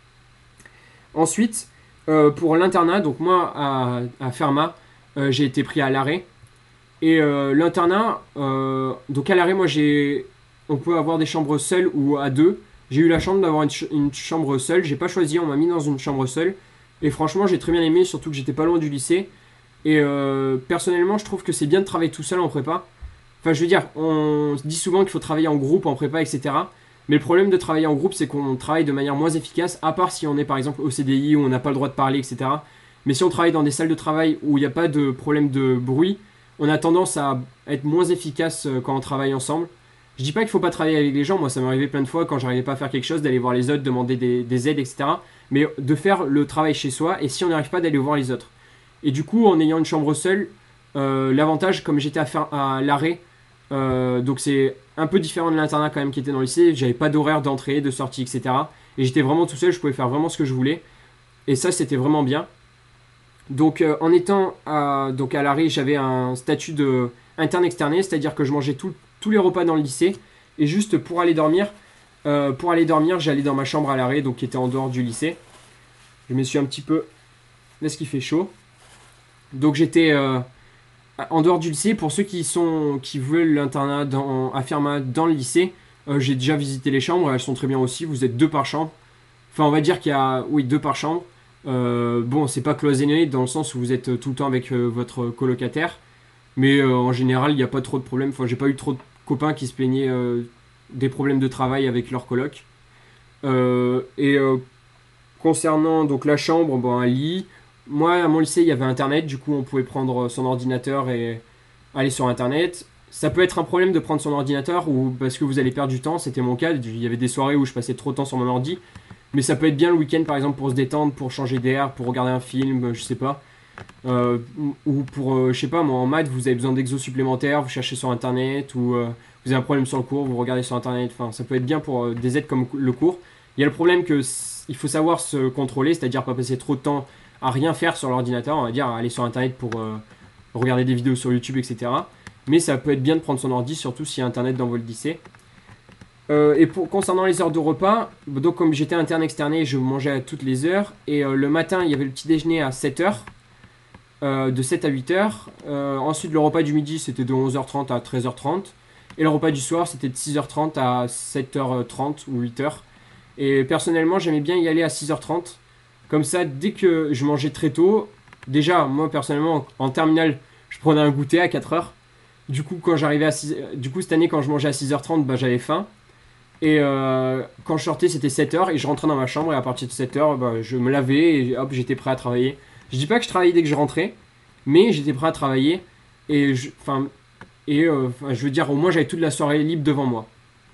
Ensuite, pour l'internat, donc moi à Fermat, j'ai été pris à l'arrêt. Et l'internat, donc à l'arrêt, on peut avoir des chambres seules ou à deux. J'ai eu la chance d'avoir une chambre seule. J'ai pas choisi, on m'a mis dans une chambre seule. Et franchement, j'ai très bien aimé, surtout que j'étais pas loin du lycée. Et personnellement, je trouve que c'est bien de travailler tout seul en prépa. Enfin, je veux dire, on se dit souvent qu'il faut travailler en groupe, en prépa, etc. Mais le problème de travailler en groupe, c'est qu'on travaille de manière moins efficace, à part si on est par exemple au CDI où on n'a pas le droit de parler, etc. Mais si on travaille dans des salles de travail où il n'y a pas de problème de bruit, on a tendance à être moins efficace quand on travaille ensemble. Je dis pas qu'il faut pas travailler avec les gens, moi ça m'est arrivé plein de fois quand j'arrivais pas à faire quelque chose, d'aller voir les autres, demander des aides, etc. Mais de faire le travail chez soi, et si on n'arrive pas, d'aller voir les autres. Et du coup, en ayant une chambre seule, L'avantage, comme j'étais à l'arrêt, donc c'est un peu différent de l'internat quand même qui était dans le lycée, j'avais pas d'horaire d'entrée, de sortie, etc. Et j'étais vraiment tout seul, je pouvais faire vraiment ce que je voulais. Et ça, c'était vraiment bien. Donc en étant donc à l'arrêt, j'avais un statut de interne externé, c'est-à-dire que je mangeais tous les repas dans le lycée. Et juste pour aller dormir, j'allais dans ma chambre à l'arrêt, donc qui était en dehors du lycée. Je me suis un petit peu... Là, ce qui fait chaud. Donc j'étais en dehors du lycée. Pour ceux qui veulent l'internat à Fermat dans le lycée, j'ai déjà visité les chambres, elles sont très bien aussi. Vous êtes deux par chambre. Enfin, on va dire qu'il y a, oui, deux par chambre. Bon, c'est pas cloisonné dans le sens où vous êtes tout le temps avec votre colocataire. Mais en général, il n'y a pas trop de problèmes. Enfin, j'ai pas eu trop de copains qui se plaignaient des problèmes de travail avec leur coloc. Et concernant donc la chambre, bon, un lit. Moi, à mon lycée, il y avait internet. Du coup, on pouvait prendre son ordinateur et aller sur internet. Ça peut être un problème de prendre son ordinateur ou parce que vous allez perdre du temps. C'était mon cas. Il y avait des soirées où je passais trop de temps sur mon ordi. Mais ça peut être bien le week-end par exemple pour se détendre, pour changer d'air, pour regarder un film, je sais pas. Ou pour, je sais pas, moi en maths, vous avez besoin d'exos supplémentaires, vous cherchez sur internet, ou vous avez un problème sur le cours, vous regardez sur internet. Enfin, ça peut être bien pour des aides comme le cours. Il y a le problème que il faut savoir se contrôler, c'est-à-dire pas passer trop de temps à rien faire sur l'ordinateur, on va dire à aller sur internet pour regarder des vidéos sur YouTube, etc. Mais ça peut être bien de prendre son ordi, surtout s'il y a internet dans votre lycée. Et concernant les heures de repas, donc comme j'étais interne externé, je mangeais à toutes les heures. Et le matin, il y avait le petit déjeuner à 7h, de 7 à 8h. Ensuite, le repas du midi, c'était de 11h30 à 13h30. Et le repas du soir, c'était de 6h30 à 7h30 ou 8h. Et personnellement, j'aimais bien y aller à 6h30. Comme ça, dès que je mangeais très tôt, déjà, moi personnellement, en terminale, je prenais un goûter à 4h. Du coup, quand j'arrivais du coup, cette année, quand je mangeais à 6h30, bah, j'avais faim. Et quand je sortais, c'était 7h et je rentrais dans ma chambre. Et à partir de 7h, bah, je me lavais et hop, j'étais prêt à travailler. Je dis pas que je travaillais dès que je rentrais, mais j'étais prêt à travailler. Et je veux dire, au moins j'avais toute la soirée libre devant moi.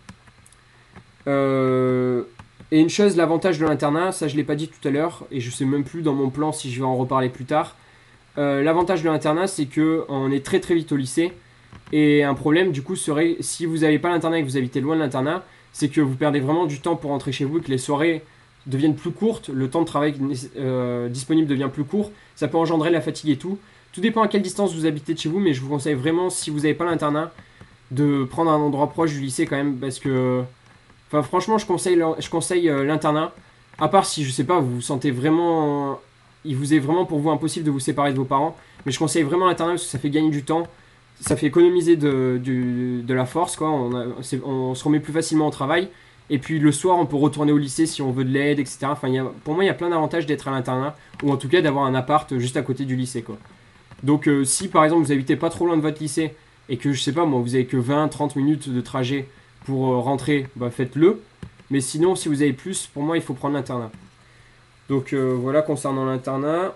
Et une chose, l'avantage de l'internat, ça je l'ai pas dit tout à l'heure, et je sais même plus dans mon plan si je vais en reparler plus tard. L'avantage de l'internat, c'est que on est très très vite au lycée. Et un problème, du coup, serait si vous n'avez pas l'internat et que vous habitez loin de l'internat, c'est que vous perdez vraiment du temps pour rentrer chez vous et que les soirées deviennent plus courtes, le temps de travail disponible devient plus court, ça peut engendrer la fatigue et tout. Tout dépend à quelle distance vous habitez de chez vous, mais je vous conseille vraiment, si vous n'avez pas l'internat, de prendre un endroit proche du lycée quand même, parce que, enfin, franchement, je conseille l'internat, à part si, je sais pas, vous vous sentez vraiment, il vous est vraiment pour vous impossible de vous séparer de vos parents, mais je conseille vraiment l'internat parce que ça fait gagner du temps, ça fait économiser de la force, quoi. On se remet plus facilement au travail. Et puis le soir, on peut retourner au lycée si on veut de l'aide, etc. Enfin, pour moi, il y a plein d'avantages d'être à l'internat, ou en tout cas d'avoir un appart juste à côté du lycée, quoi. Donc, si par exemple vous habitez pas trop loin de votre lycée, et que je sais pas, moi, vous avez que 20-30 minutes de trajet pour rentrer, bah faites-le. Mais sinon, si vous avez plus, pour moi, il faut prendre l'internat. Donc voilà concernant l'internat.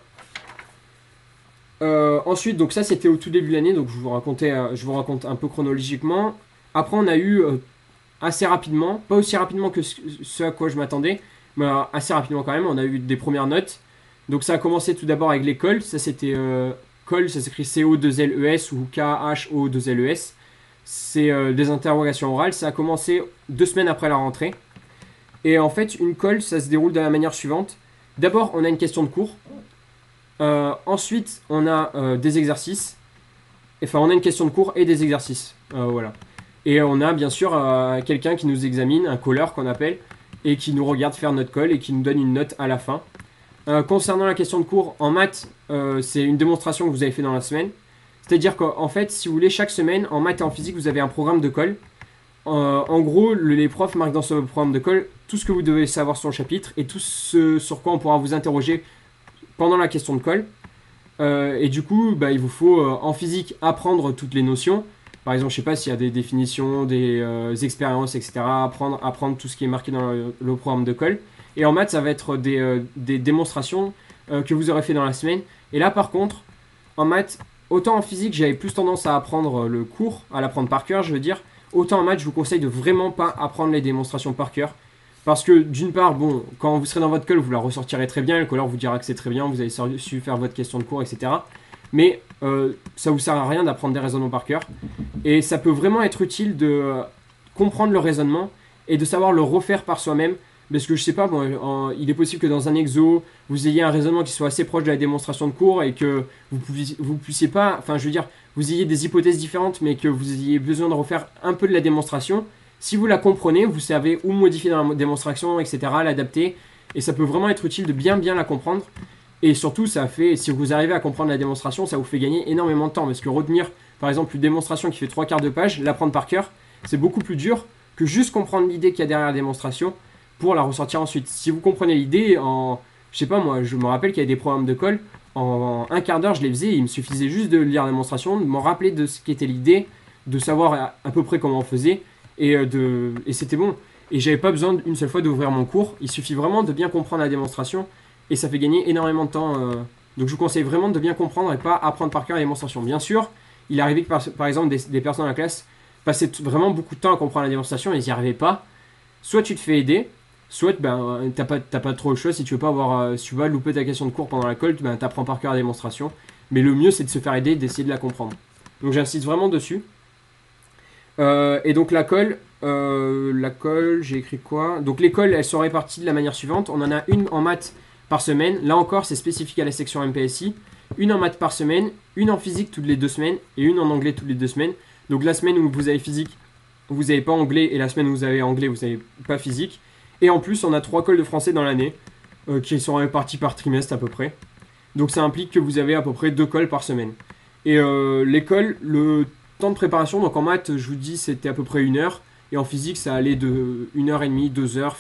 Ensuite, donc ça c'était au tout début de l'année, donc je vous raconte un peu chronologiquement. Après, on a eu assez rapidement, pas aussi rapidement que ce à quoi je m'attendais, mais assez rapidement quand même, on a eu des premières notes. Donc ça a commencé tout d'abord avec l'école, ça c'était COL, ça s'écrit CO2LES ou KHO2LES. C'est des interrogations orales, ça a commencé 2 semaines après la rentrée. Et en fait, une colle, ça se déroule de la manière suivante. D'abord, on a une question de cours. Ensuite, on a des exercices. Enfin, on a une question de cours et des exercices. Voilà. Et on a bien sûr quelqu'un qui nous examine, un colleur qu'on appelle, et qui nous regarde faire notre colle et qui nous donne une note à la fin. Concernant la question de cours, en maths, c'est une démonstration que vous avez fait dans la semaine. C'est-à-dire qu'en fait, si vous voulez, chaque semaine, en maths et en physique, vous avez un programme de colle. En gros, les profs marquent dans ce programme de colle tout ce que vous devez savoir sur le chapitre et tout ce sur quoi on pourra vous interroger pendant la question de colle. Et du coup, bah, il vous faut en physique apprendre toutes les notions. Par exemple, je sais pas s'il y a des définitions, des expériences, etc. Apprendre tout ce qui est marqué dans le programme de colle. Et en maths, ça va être des démonstrations que vous aurez fait dans la semaine. Et là, par contre, en maths, autant en physique, j'avais plus tendance à apprendre le cours, à l'apprendre par cœur, je veux dire. Autant en maths, je vous conseille de vraiment pas apprendre les démonstrations par cœur. Parce que d'une part, bon, quand vous serez dans votre colle, vous la ressortirez très bien, le colleur vous dira que c'est très bien, vous avez su faire votre question de cours, etc. mais ça vous sert à rien d'apprendre des raisonnements par cœur. Et ça peut vraiment être utile de comprendre le raisonnement et de savoir le refaire par soi-même. Parce que je sais pas, bon, il est possible que dans un exo, vous ayez un raisonnement qui soit assez proche de la démonstration de cours et que vous puissiez pas, enfin je veux dire, vous ayez des hypothèses différentes mais que vous ayez besoin de refaire un peu de la démonstration. Si vous la comprenez, vous savez où modifier dans la démonstration, etc., l'adapter. Et ça peut vraiment être utile de bien la comprendre. Et surtout, si vous arrivez à comprendre la démonstration, ça vous fait gagner énormément de temps. Parce que retenir, par exemple, une démonstration qui fait 3/4 de page, l'apprendre par cœur, c'est beaucoup plus dur que juste comprendre l'idée qu'il y a derrière la démonstration pour la ressortir ensuite. Si vous comprenez l'idée je sais pas moi, je me rappelle qu'il y a des programmes de colle, en un quart d'heure je les faisais, il me suffisait juste de lire la démonstration, de m'en rappeler de ce qu'était l'idée, de savoir à peu près comment on faisait, et c'était bon. Et j'avais pas besoin une seule fois d'ouvrir mon cours, il suffit vraiment de bien comprendre la démonstration, et ça fait gagner énormément de temps. Donc je vous conseille vraiment de bien comprendre et pas apprendre par cœur la démonstration. Bien sûr, il est arrivé que par exemple des personnes dans la classe passaient vraiment beaucoup de temps à comprendre la démonstration et ils n'y arrivaient pas. Soit tu te fais aider, soit t'as pas trop le choix. Si tu veux pas si tu vas louper ta question de cours pendant la colle, t'apprends par cœur la démonstration. Mais le mieux c'est de se faire aider, d'essayer de la comprendre. Donc j'insiste vraiment dessus. Et donc la colle, j'ai écrit quoi? Donc l'école, elle sont réparties de la manière suivante. On en a une en maths par semaine. Là encore, c'est spécifique à la section MPSI. Une en maths par semaine, une en physique toutes les 2 semaines et une en anglais toutes les 2 semaines. Donc la semaine où vous avez physique, vous n'avez pas anglais, et la semaine où vous avez anglais, vous n'avez pas physique. Et en plus, on a 3 colles de français dans l'année, qui sont réparties par trimestre à peu près. Donc ça implique que vous avez à peu près 2 colles par semaine. Et l'école, le temps de préparation, donc en maths, je vous dis, c'était à peu près 1 heure. Et en physique, ça allait de 1h30, 2 heures.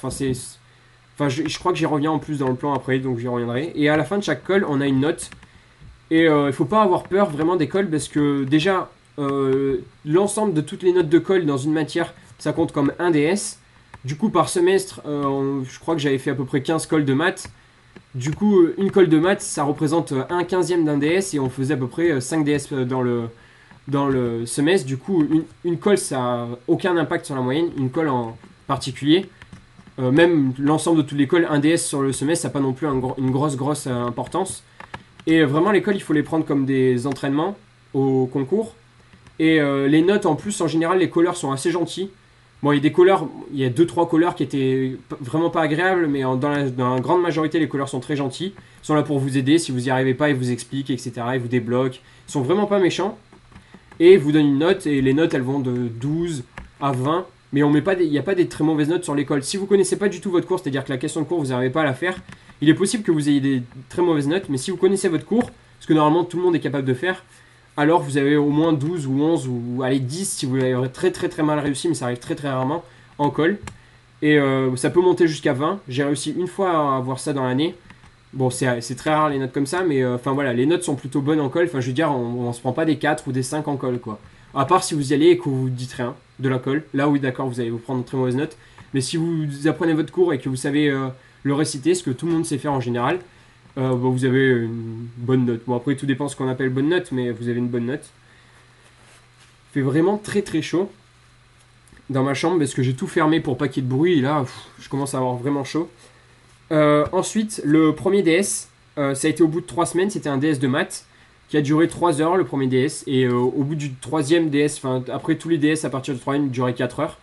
Je crois que j'y reviens en plus dans le plan après, donc j'y reviendrai. Et à la fin de chaque colle, on a une note. Et il ne faut pas avoir peur vraiment des colles, parce que déjà, l'ensemble de toutes les notes de colle dans une matière, ça compte comme 1 DS. Du coup, par semestre, je crois que j'avais fait à peu près 15 colles de maths. Du coup, une colle de maths, ça représente 1/15 d'un DS, et on faisait à peu près 5 DS dans le semestre. Du coup, une colle, ça n'a aucun impact sur la moyenne, une colle en particulier. Même l'ensemble de toutes les colles, 1 DS sur le semestre, ça n'a pas non plus une grosse importance. Et vraiment, les colles, il faut les prendre comme des entraînements au concours. Et les notes, en plus, en général, les colleurs sont assez gentils. Bon, il y a des colleurs, il y a 2-3 colleurs qui étaient vraiment pas agréables, mais dans la grande majorité, les colleurs sont très gentils. Ils sont là pour vous aider. Si vous n'y arrivez pas, ils vous expliquent, etc. Ils vous débloquent. Ils sont vraiment pas méchants. Et ils vous donnent une note, et les notes, elles vont de 12 à 20. Mais il n'y a pas des très mauvaises notes sur l'école. Si vous connaissez pas du tout votre cours, c'est-à-dire que la question de cours, vous n'arrivez pas à la faire, il est possible que vous ayez des très mauvaises notes. Mais si vous connaissez votre cours, ce que normalement tout le monde est capable de faire, alors vous avez au moins 12 ou 11 ou allez 10 si vous l'avez très mal réussi, mais ça arrive très rarement en colle. Et ça peut monter jusqu'à 20. J'ai réussi une fois à avoir ça dans l'année. Bon, c'est très rare les notes comme ça, mais voilà, les notes sont plutôt bonnes en colle. Enfin, je veux dire, on se prend pas des 4 ou des 5 en colle, quoi. À part si vous y allez et que vous dites rien de la colle. Là, oui, d'accord, vous allez vous prendre de très mauvaises notes. Mais si vous apprenez votre cours et que vous savez le réciter, ce que tout le monde sait faire en général, vous avez une bonne note. Bon, après, tout dépend de ce qu'on appelle bonne note, mais vous avez une bonne note. Il fait vraiment très chaud dans ma chambre parce que j'ai tout fermé pour pas qu'il y ait de bruit. Et là, je commence à avoir vraiment chaud. Ensuite, le premier DS, ça a été au bout de 3 semaines. C'était un DS de maths qui a duré 3 heures, le premier DS. Et au bout du 3e DS, après tous les DS à partir du 3e, duraient 4 heures.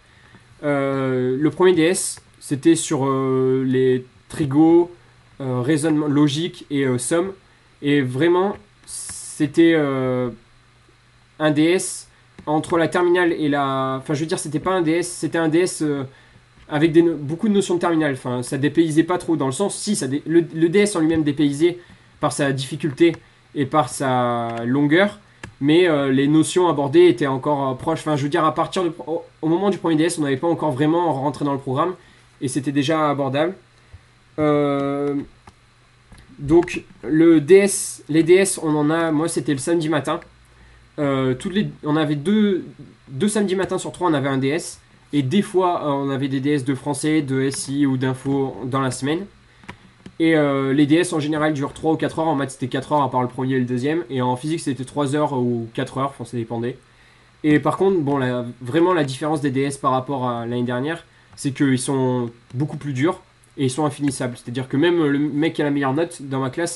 Le premier DS, c'était sur les trigos, raisonnement logique et somme. Et vraiment, c'était un DS entre la terminale et la... Enfin, je veux dire, c'était pas un DS, c'était un DS avec beaucoup de notions de terminale. Enfin, ça dépaysait pas trop, dans le sens, si, le DS en lui-même dépaysait par sa difficulté et par sa longueur, mais les notions abordées étaient encore proches. Enfin, je veux dire, au moment du premier DS, on n'avait pas encore vraiment rentré dans le programme, et c'était déjà abordable. Donc, les DS, on en a... Moi, c'était le samedi matin. On avait deux samedis matins sur 3, on avait un DS. Et des fois, on avait des DS de français, de SI ou d'info dans la semaine. Et les DS en général durent 3 ou 4 heures. En maths, c'était 4 heures à part le premier et le deuxième. Et en physique, c'était 3 heures ou 4 heures. Enfin, ça dépendait. Et par contre, bon, vraiment, la différence des DS par rapport à l'année dernière, c'est qu'ils sont beaucoup plus durs et ils sont infinissables. C'est-à-dire que même le mec qui a la meilleure note dans ma classe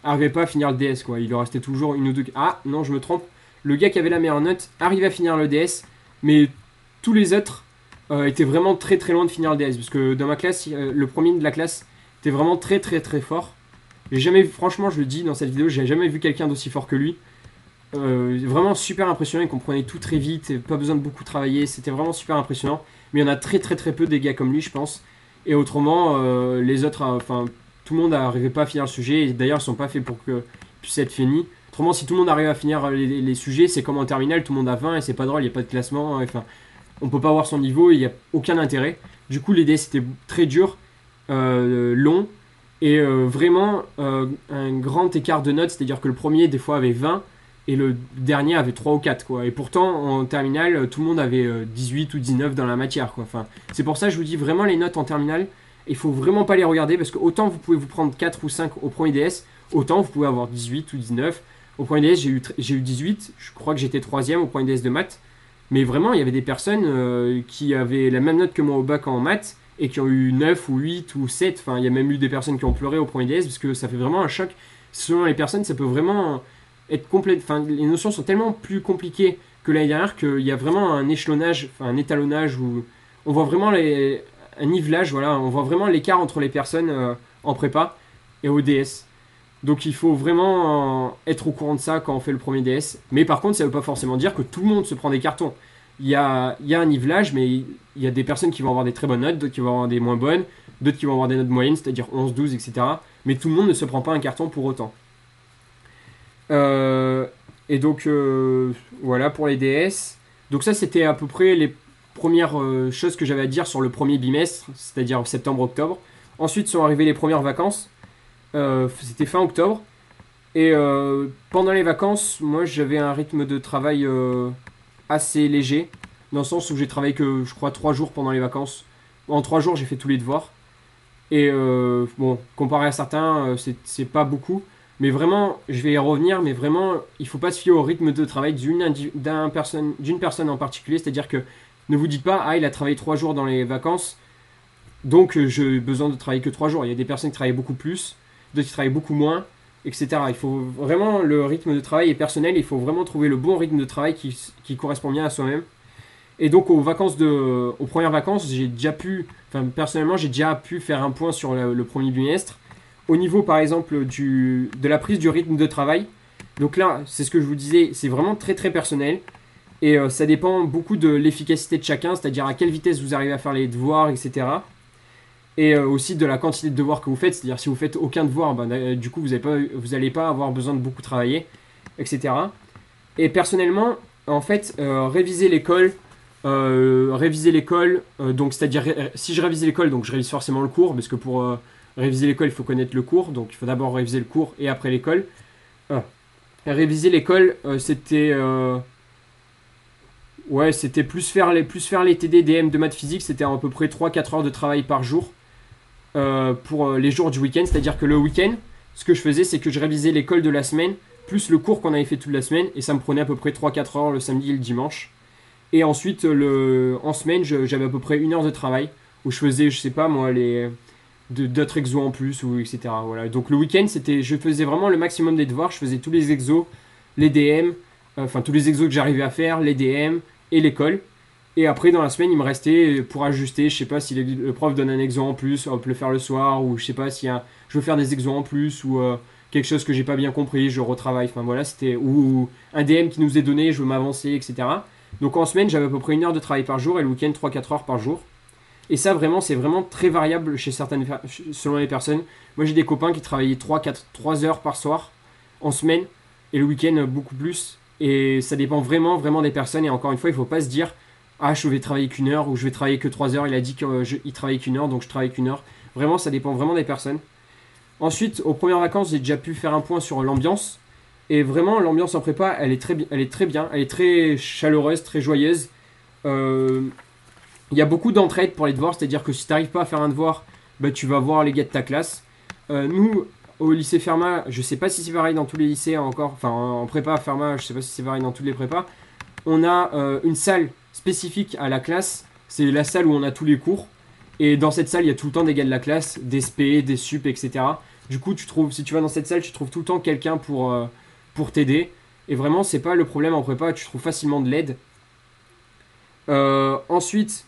arrivait pas à finir le DS, quoi. Il leur restait toujours une ou deux. Ah, non, je me trompe. Le gars qui avait la meilleure note arrivait à finir le DS, mais tous les autres étaient vraiment très très loin de finir le DS. Parce que dans ma classe, le premier de la classe était vraiment très très très fort. J'ai jamais, franchement, je le dis dans cette vidéo, j'ai jamais vu quelqu'un d'aussi fort que lui. Vraiment super impressionnant, il comprenait tout très vite, pas besoin de beaucoup travailler, c'était vraiment super impressionnant. Mais il y en a très très très peu des gars comme lui, je pense. Et autrement, les autres, enfin, tout le monde n'arrivait pas à finir le sujet, et d'ailleurs, ils sont pas faits pour que puisse être fini. Autrement, si tout le monde arrive à finir les sujets, c'est comme en terminale, tout le monde a 20 et c'est pas drôle, il n'y a pas de classement, enfin, on peut pas voir son niveau, il n'y a aucun intérêt. Du coup, les DS c'était très dur, long, et vraiment un grand écart de notes, c'est-à-dire que le premier, des fois, avait 20, et le dernier avait 3 ou 4, quoi. Et pourtant, en terminale, tout le monde avait 18 ou 19 dans la matière, quoi. Enfin, c'est pour ça que je vous dis vraiment les notes en terminale, il faut vraiment pas les regarder, parce que autant vous pouvez vous prendre 4 ou 5 au premier DS, autant vous pouvez avoir 18 ou 19. Au premier DS, j'ai eu 18, je crois que j'étais 3ème au premier DS de maths. Mais vraiment, il y avait des personnes qui avaient la même note que moi au bac en maths et qui ont eu 9 ou 8 ou 7. Enfin, il y a même eu des personnes qui ont pleuré au premier DS parce que ça fait vraiment un choc. Selon les personnes, ça peut vraiment être complet. Enfin, les notions sont tellement plus compliquées que l'année dernière qu'il y a vraiment un échelonnage, enfin un étalonnage où on voit vraiment un nivelage, voilà, on voit vraiment l'écart entre les personnes en prépa et au DS. Donc il faut vraiment être au courant de ça quand on fait le premier DS. Mais par contre, ça ne veut pas forcément dire que tout le monde se prend des cartons. Il y a un nivelage, mais il y a des personnes qui vont avoir des très bonnes notes, d'autres qui vont avoir des moins bonnes, d'autres qui vont avoir des notes moyennes, c'est-à-dire 11, 12, etc. Mais tout le monde ne se prend pas un carton pour autant. Et donc, voilà pour les DS. Donc ça, c'était à peu près les premières choses que j'avais à dire sur le premier bimestre, c'est-à-dire septembre-octobre. Ensuite sont arrivées les premières vacances. C'était fin octobre. Et pendant les vacances, moi j'avais un rythme de travail assez léger. Dans le sens où j'ai travaillé que je crois 3 jours pendant les vacances. En 3 jours j'ai fait tous les devoirs. Et bon, comparé à certains, c'est pas beaucoup. Mais vraiment, je vais y revenir, mais vraiment, il faut pas se fier au rythme de travail d'une personne en particulier. C'est-à-dire que ne vous dites pas, ah il a travaillé 3 jours dans les vacances, donc j'ai besoin de travailler que 3 jours. Il y a des personnes qui travaillent beaucoup plus, d'autres qui travaillent beaucoup moins, etc. Il faut vraiment, le rythme de travail est personnel, il faut vraiment trouver le bon rythme de travail qui correspond bien à soi-même. Et donc aux premières vacances, j'ai déjà pu, enfin personnellement, j'ai déjà pu faire un point sur le premier bimestre. Au niveau par exemple de la prise du rythme de travail. Donc là, c'est ce que je vous disais, c'est vraiment très très personnel. Et ça dépend beaucoup de l'efficacité de chacun, c'est-à-dire à quelle vitesse vous arrivez à faire les devoirs, etc. Et aussi de la quantité de devoirs que vous faites, c'est-à-dire si vous faites aucun devoir, ben, du coup vous n'allez pas avoir besoin de beaucoup travailler, etc. Et personnellement, en fait, réviser l'école, donc c'est-à-dire si je révisais l'école, donc je révise forcément le cours, parce que pour réviser l'école, il faut connaître le cours, donc il faut d'abord réviser le cours et après l'école. Réviser l'école, c'était plus faire les TD, DM de maths physique, c'était à peu près 3-4 heures de travail par jour pour les jours du week-end, c'est-à-dire que le week-end, ce que je faisais, c'est que je révisais l'école de la semaine, plus le cours qu'on avait fait toute la semaine, et ça me prenait à peu près 3-4 heures le samedi et le dimanche. Et ensuite, en semaine, j'avais à peu près 1 heure de travail, où je faisais, je sais pas moi, d'autres exos en plus, ou etc. Voilà. Donc le week-end, je faisais vraiment le maximum des devoirs, je faisais tous les exos, les DM, enfin tous les exos que j'arrivais à faire, les DM et l'école. Et après, dans la semaine, il me restait pour ajuster, je sais pas si le prof donne un exo en plus, on peut le faire le soir, ou je sais pas si je veux faire des exos en plus, ou quelque chose que j'ai pas bien compris, je retravaille. Enfin voilà, ou un DM qui nous est donné, je veux m'avancer, etc. Donc en semaine, j'avais à peu près 1 heure de travail par jour, et le week-end, 3-4 heures par jour. Et ça, vraiment, c'est vraiment très variable selon les personnes. Moi, j'ai des copains qui travaillaient 3 heures par soir en semaine, et le week-end, beaucoup plus. Et ça dépend vraiment, vraiment des personnes. Et encore une fois, il ne faut pas se dire, ah, je vais travailler qu'1 heure, ou je vais travailler que 3 heures. Il a dit qu'il travaillait qu'1 heure, donc je travaille qu'1 heure. Vraiment, ça dépend vraiment des personnes. Ensuite, aux premières vacances, j'ai déjà pu faire un point sur l'ambiance. Et vraiment, l'ambiance en prépa, elle est très bien. Elle est très chaleureuse, très joyeuse. Il y a beaucoup d'entraide pour les devoirs, c'est-à-dire que si tu n'arrives pas à faire un devoir, bah, tu vas voir les gars de ta classe. Nous, au lycée Fermat, je sais pas si c'est pareil dans tous les lycées encore, enfin en prépa Fermat, je sais pas si c'est pareil dans toutes les prépas. On a une salle spécifique à la classe, c'est la salle où on a tous les cours. Et dans cette salle, il y a tout le temps des gars de la classe, des SP, des sup, etc. Du coup, si tu vas dans cette salle, tu trouves tout le temps quelqu'un pour t'aider. Et vraiment, c'est pas le problème en prépa, tu trouves facilement de l'aide. Ensuite,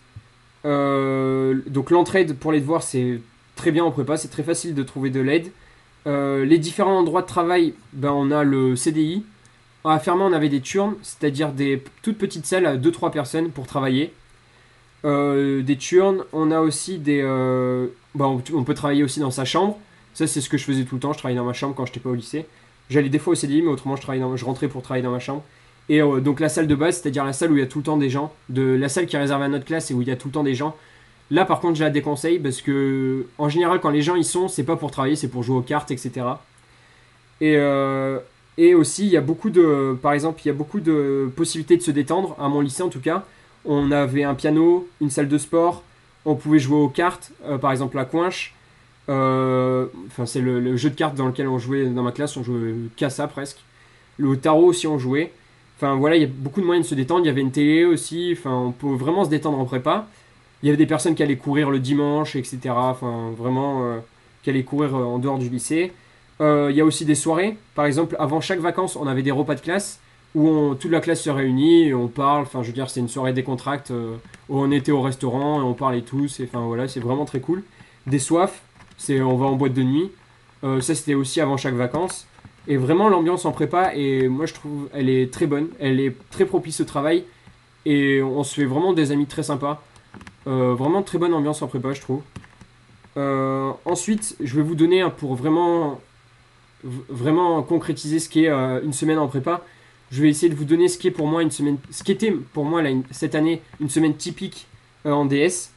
donc l'entraide pour les devoirs, c'est très bien en prépa, c'est très facile de trouver de l'aide. Les différents endroits de travail, ben, on a le CDI. À Fermat, on avait des turns, c'est-à-dire des toutes petites salles à 2-3 personnes pour travailler. Des turns, on a aussi on peut travailler aussi dans sa chambre. Ça, c'est ce que je faisais tout le temps, je travaillais dans ma chambre quand j'étais pas au lycée. J'allais des fois au CDI, mais autrement, je rentrais pour travailler dans ma chambre. Et donc la salle de base, c'est-à-dire la salle où il y a tout le temps des gens, la salle qui est réservée à notre classe et où il y a tout le temps des gens. Là, par contre, je la déconseille parce que, en général, quand les gens y sont, c'est pas pour travailler, c'est pour jouer aux cartes, etc. Et, euh, et aussi, il y a par exemple, il y a beaucoup de possibilités de se détendre, à mon lycée en tout cas. On avait un piano, une salle de sport, on pouvait jouer aux cartes, par exemple la coinche. Enfin, c'est le jeu de cartes dans lequel on jouait dans ma classe, on jouait qu'à ça presque. Le tarot aussi, on jouait. Enfin voilà, il y a beaucoup de moyens de se détendre. Il y avait une télé aussi. Enfin, on peut vraiment se détendre en prépa. Il y avait des personnes qui allaient courir le dimanche, etc. Enfin, vraiment, qui allaient courir en dehors du lycée. Il y a aussi des soirées. Par exemple, avant chaque vacances, on avait des repas de classe où toute la classe se réunit et on parle. Enfin, je veux dire, c'est une soirée décontracte où on était au restaurant et on parlait tous. Et enfin, voilà, c'est vraiment très cool. Des soifs, on va en boîte de nuit. Ça, c'était aussi avant chaque vacances. Et vraiment, l'ambiance en prépa, et moi je trouve, elle est très bonne. Elle est très propice au travail. Et on se fait vraiment des amis très sympas. Vraiment très bonne ambiance en prépa, je trouve. Ensuite, je vais vous donner pour vraiment concrétiser ce qu'est une semaine en prépa. Je vais essayer de vous donner ce qui est pour moi une semaine, ce qui était pour moi là, cette année une semaine typique en DS,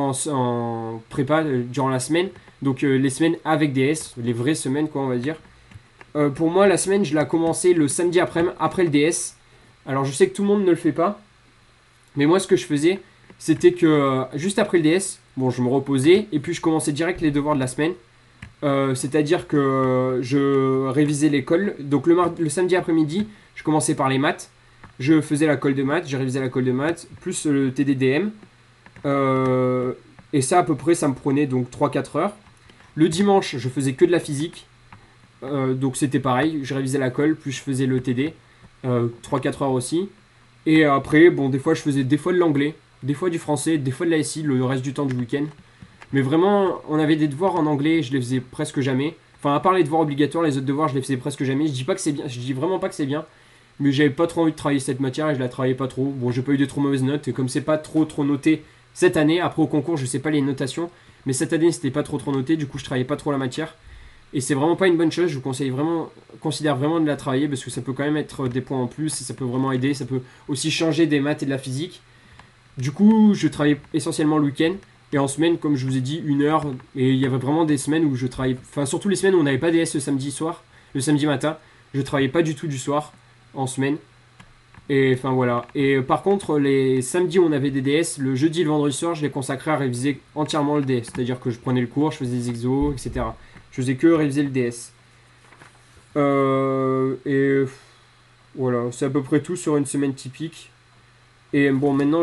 en prépa durant la semaine. Donc les semaines avec DS, les vraies semaines quoi on va dire. Pour moi la semaine je l'ai commencé le samedi après le DS. Alors je sais que tout le monde ne le fait pas, mais moi ce que je faisais c'était que juste après le DS, bon je me reposais et puis je commençais direct les devoirs de la semaine. C'est-à-dire que je révisais l'école. Donc le samedi après-midi, je commençais par les maths. Je faisais la colle de maths, j'ai révisé la colle de maths, plus le TDDM. Et ça, à peu près, ça me prenait donc 3-4 heures. Le dimanche, je faisais que de la physique. Donc c'était pareil, je révisais la colle, plus je faisais le TD. 3-4 heures aussi. Et après, bon, des fois, je faisais des fois de l'anglais, des fois du français, des fois de la SI, le reste du temps du week-end. Mais vraiment, on avait des devoirs en anglais, je les faisais presque jamais. Enfin, à part les devoirs obligatoires, les autres devoirs, je les faisais presque jamais. Je dis pas que c'est bien, je dis vraiment pas que c'est bien, mais j'avais pas trop envie de travailler cette matière et je la travaillais pas trop. Bon, j'ai pas eu de trop mauvaises notes et comme c'est pas trop noté cette année, après au concours, je sais pas les notations, mais cette année c'était pas trop noté, du coup je travaillais pas trop la matière. Et c'est vraiment pas une bonne chose, je vous considère vraiment de la travailler parce que ça peut quand même être des points en plus et ça peut vraiment aider, ça peut aussi changer des maths et de la physique. Du coup, je travaillais essentiellement le week-end. Et en semaine, comme je vous ai dit, 1 heure. Et il y avait vraiment des semaines où je travaillais. Enfin, surtout les semaines où on n'avait pas DS le samedi soir, le samedi matin. Je travaillais pas du tout du soir en semaine. Et enfin voilà. Et par contre, les samedis où on avait des DS, le jeudi et le vendredi soir, je les consacrais à réviser entièrement le DS. C'est-à-dire que je prenais le cours, je faisais des exos, etc. Je faisais que réviser le DS. Et voilà, c'est à peu près tout sur une semaine typique. Et bon, maintenant,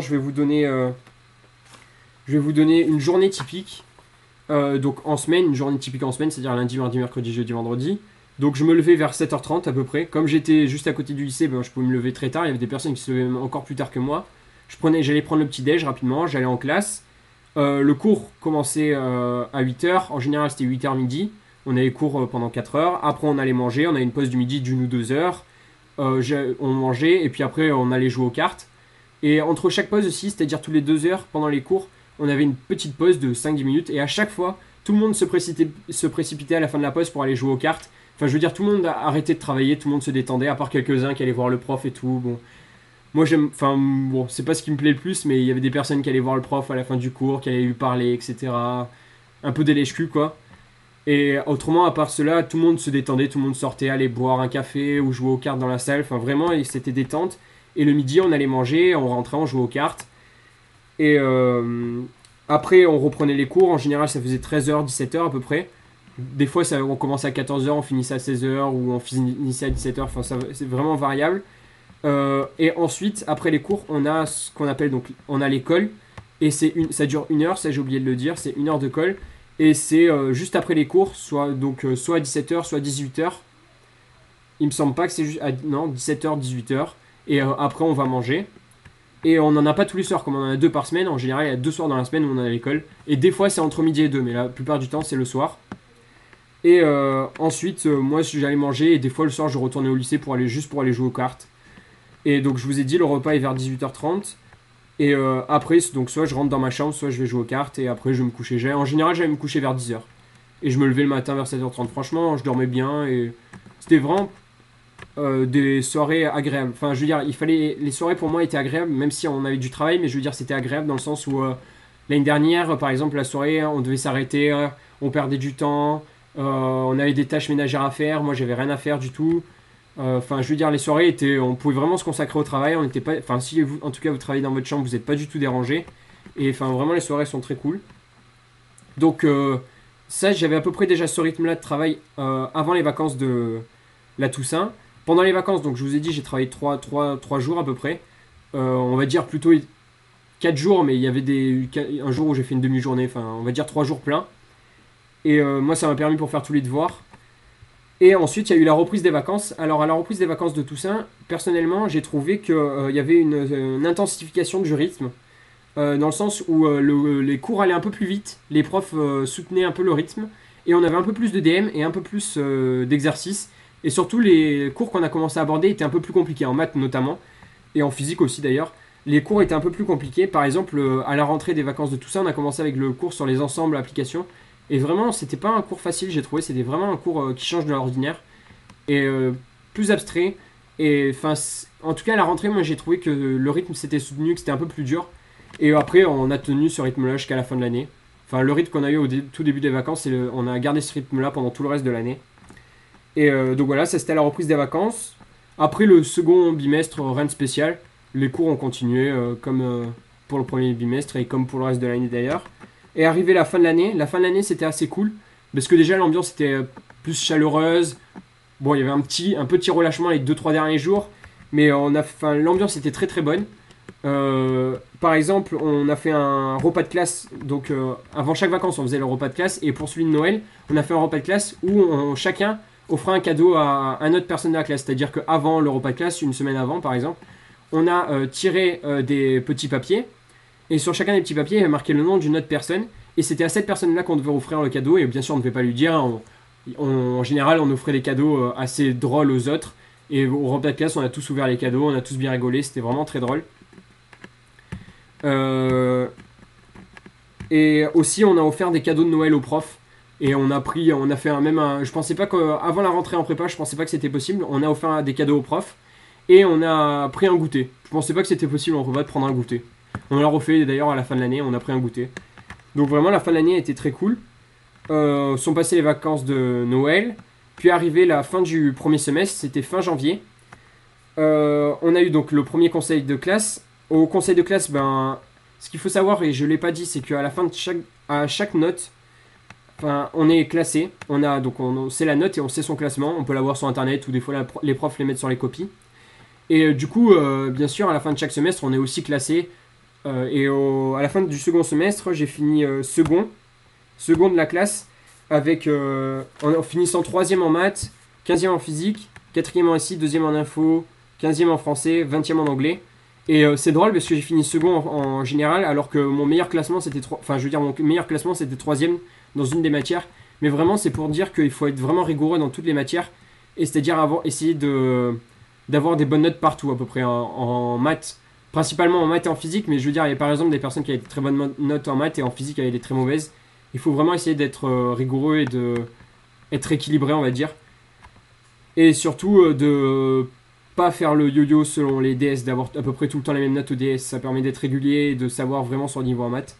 je vais vous donner une journée typique. Donc en semaine, une journée typique en semaine, c'est-à-dire lundi, mardi, mercredi, jeudi, vendredi. Donc je me levais vers 7h30 à peu près. Comme j'étais juste à côté du lycée, ben, je pouvais me lever très tard. Il y avait des personnes qui se levaient encore plus tard que moi. J'allais prendre le petit déj rapidement, j'allais en classe. Le cours commençait à 8h. En général, c'était 8h midi. On avait cours pendant 4 heures. Après, on allait manger. On avait une pause du midi d'une ou 2 heures. On mangeait et puis après, on allait jouer aux cartes. Et entre chaque pause aussi, c'est-à-dire tous les 2 heures pendant les cours, on avait une petite pause de 5-10 minutes. Et à chaque fois, tout le monde se précipitait à la fin de la pause pour aller jouer aux cartes. Enfin, je veux dire, tout le monde a arrêté de travailler, tout le monde se détendait, à part quelques-uns qui allaient voir le prof et tout. Bon, moi j'aime. Enfin, bon, c'est pas ce qui me plaît le plus, mais il y avait des personnes qui allaient voir le prof à la fin du cours, qui allaient lui parler, etc. Un peu des lèche-cul, quoi. Et autrement, à part cela, tout le monde se détendait, tout le monde sortait, allait boire un café ou jouer aux cartes dans la salle. Enfin, vraiment, c'était détente. Et le midi, on allait manger, on rentrait, on jouait aux cartes. Et après, on reprenait les cours. En général, ça faisait 13h, 17h à peu près. Des fois, on commençait à 14h, on finissait à 16h ou on finissait à 17h. Enfin, c'est vraiment variable. Et ensuite, après les cours, on a ce qu'on appelle donc, on a l'école. Et ça dure 1 heure, ça j'ai oublié de le dire, c'est 1 heure de colle. Et c'est juste après les cours, soit à 17h, soit à 18h. Il me semble pas que c'est juste. Non, 17h, 18h. Et après, on va manger. Et on n'en a pas tous les soirs, comme on en a 2 par semaine. En général, il y a 2 soirs dans la semaine où on est à l'école. Et des fois, c'est entre midi et 2, mais la plupart du temps, c'est le soir. Et ensuite, moi, j'allais manger. Et des fois, le soir, je retournais au lycée juste pour aller jouer aux cartes. Et donc, je vous ai dit, le repas est vers 18h30. Et après, donc soit je rentre dans ma chambre, soit je vais jouer aux cartes. Et après, je vais me coucher. En général, j'allais me coucher vers 10h. Et je me levais le matin vers 7h30. Franchement, je dormais bien. Et c'était vraiment des soirées agréables. Enfin, je veux dire, les soirées pour moi étaient agréables, même si on avait du travail, mais je veux dire, c'était agréable dans le sens où l'année dernière, par exemple, la soirée, on devait s'arrêter, on perdait du temps, on avait des tâches ménagères à faire, moi j'avais rien à faire du tout. Enfin, je veux dire, les soirées étaient, on pouvait vraiment se consacrer au travail, on n'était pas, enfin, si vous, en tout cas, vous travaillez dans votre chambre, vous n'êtes pas du tout dérangé. Et enfin, vraiment, les soirées sont très cool. Donc, ça, j'avais à peu près déjà ce rythme-là de travail avant les vacances de la Toussaint. Pendant les vacances, donc je vous ai dit, j'ai travaillé 3 jours à peu près. On va dire plutôt 4 jours, mais il y avait un jour où j'ai fait une demi-journée, enfin on va dire 3 jours pleins. Et moi ça m'a permis pour faire tous les devoirs. Et ensuite il y a eu la reprise des vacances. Alors à la reprise des vacances de Toussaint, personnellement j'ai trouvé qu'il y avait une intensification du rythme. Dans le sens où les cours allaient un peu plus vite, les profs soutenaient un peu le rythme, et on avait un peu plus de DM et un peu plus d'exercices. Et surtout, les cours qu'on a commencé à aborder étaient un peu plus compliqués, en maths notamment, et en physique aussi d'ailleurs. Les cours étaient un peu plus compliqués. Par exemple, à la rentrée des vacances de tout ça, on a commencé avec le cours sur les ensembles applications. Et vraiment, c'était pas un cours facile, j'ai trouvé. C'était vraiment un cours qui change de l'ordinaire. Et plus abstrait. Et enfin, en tout cas, à la rentrée, moi j'ai trouvé que le rythme s'était soutenu, que c'était un peu plus dur. Et après, on a tenu ce rythme-là jusqu'à la fin de l'année. Enfin, le rythme qu'on a eu tout début des vacances, on a gardé ce rythme-là pendant tout le reste de l'année. Et donc voilà, ça c'était la reprise des vacances. Après le second bimestre, rien de spécial. Les cours ont continué comme pour le premier bimestre et comme pour le reste de l'année d'ailleurs. Et arrivé la fin de l'année c'était assez cool. Parce que déjà l'ambiance était plus chaleureuse. Bon, il y avait un petit relâchement les 2-3 derniers jours. Mais l'ambiance était très très bonne. Par exemple, on a fait un repas de classe. Donc avant chaque vacance, on faisait le repas de classe. Et pour celui de Noël, on a fait un repas de classe où chacun offrait un cadeau à une autre personne de la classe. C'est-à-dire qu'avant le repas de classe, une semaine avant par exemple, on a tiré des petits papiers. Et sur chacun des petits papiers, il y avait marqué le nom d'une autre personne. Et c'était à cette personne-là qu'on devait offrir le cadeau. Et bien sûr, on ne devait pas lui dire. En général, on offrait des cadeaux assez drôles aux autres. Et au repas de classe, on a tous ouvert les cadeaux, on a tous bien rigolé. C'était vraiment très drôle. Euh, et aussi, on a offert des cadeaux de Noël aux profs. Et on a fait je pensais pas qu'avant la rentrée en prépa, je pensais pas que c'était possible. On a offert des cadeaux aux profs et on a pris un goûter. Je pensais pas que c'était possible en prépa de prendre un goûter. On l'a refait d'ailleurs à la fin de l'année, on a pris un goûter. Donc vraiment, la fin de l'année était très cool. Sont passées les vacances de Noël, puis arrivé la fin du premier semestre, c'était fin janvier. On a eu donc le premier conseil de classe. Au conseil de classe, ce qu'il faut savoir, et je ne l'ai pas dit, c'est qu'à la fin de chaque note, on est classé. On sait la note et on sait son classement. On peut la voir sur internet ou des fois les profs les mettent sur les copies. Et du coup, bien sûr, à la fin de chaque semestre, on est aussi classé. À la fin du second semestre, j'ai fini second de la classe, en finissant troisième en maths, 15e en physique, 4e en SI, 2e en info, 15e en français, 20e en anglais. Et c'est drôle parce que j'ai fini second en général, alors que mon meilleur classement c'était mon meilleur classement c'était troisième dans une des matières. Mais vraiment, c'est pour dire qu'il faut être vraiment rigoureux dans toutes les matières, et c'est-à-dire essayer d'avoir des bonnes notes partout à peu près en maths, principalement en maths et en physique. Mais je veux dire, il y a par exemple des personnes qui avaient des très bonnes notes en maths et en physique avaient des très mauvaises. Il faut vraiment essayer d'être rigoureux et être équilibré, on va dire. Et surtout de pas faire le yo-yo selon les DS, d'avoir à peu près tout le temps les mêmes notes au DS. Ça permet d'être régulier et de savoir vraiment son niveau en maths.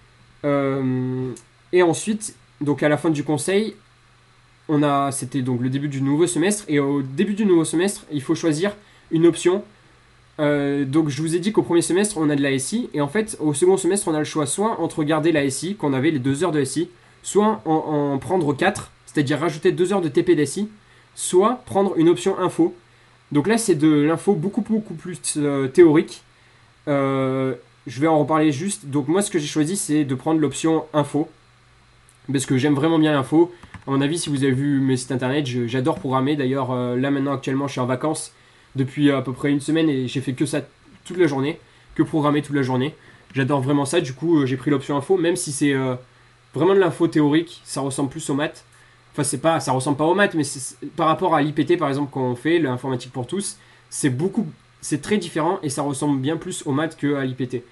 Et ensuite, donc à la fin du conseil, c'était donc le début du nouveau semestre. Et au début du nouveau semestre, il faut choisir une option. Donc je vous ai dit qu'au premier semestre, on a de la SI. Et en fait, au second semestre, on a le choix soit entre garder la SI, qu'on avait les 2 heures de SI, soit en prendre 4, c'est-à-dire rajouter 2 heures de TP d'SI, soit prendre une option info. Donc là, c'est de l'info beaucoup plus théorique. Je vais en reparler juste. Donc moi, ce que j'ai choisi, c'est de prendre l'option info. parce que j'aime vraiment bien l'info. À mon avis, si vous avez vu mes sites internet, j'adore programmer. D'ailleurs, là maintenant, actuellement, je suis en vacances depuis à peu près une semaine et j'ai fait que ça toute la journée, que programmer toute la journée. J'adore vraiment ça. Du coup, j'ai pris l'option info, même si c'est vraiment de l'info théorique, ça ressemble plus aux maths. Enfin, c'est pas, ça ressemble pas aux maths, mais par rapport à l'IPT, par exemple, quand on fait l'informatique pour tous, c'est très différent et ça ressemble bien plus aux maths qu'à l'IPT.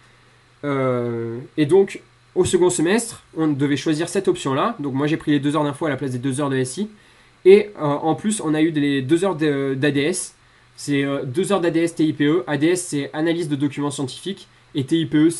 Et donc, au second semestre, on devait choisir cette option-là. Donc, moi, j'ai pris les 2 heures d'info à la place des 2 heures de SI. Et en plus, on a eu les 2 heures d'ADS. C'est 2 heures d'ADS TIPE. ADS, c'est analyse de documents scientifiques. Et TIPE,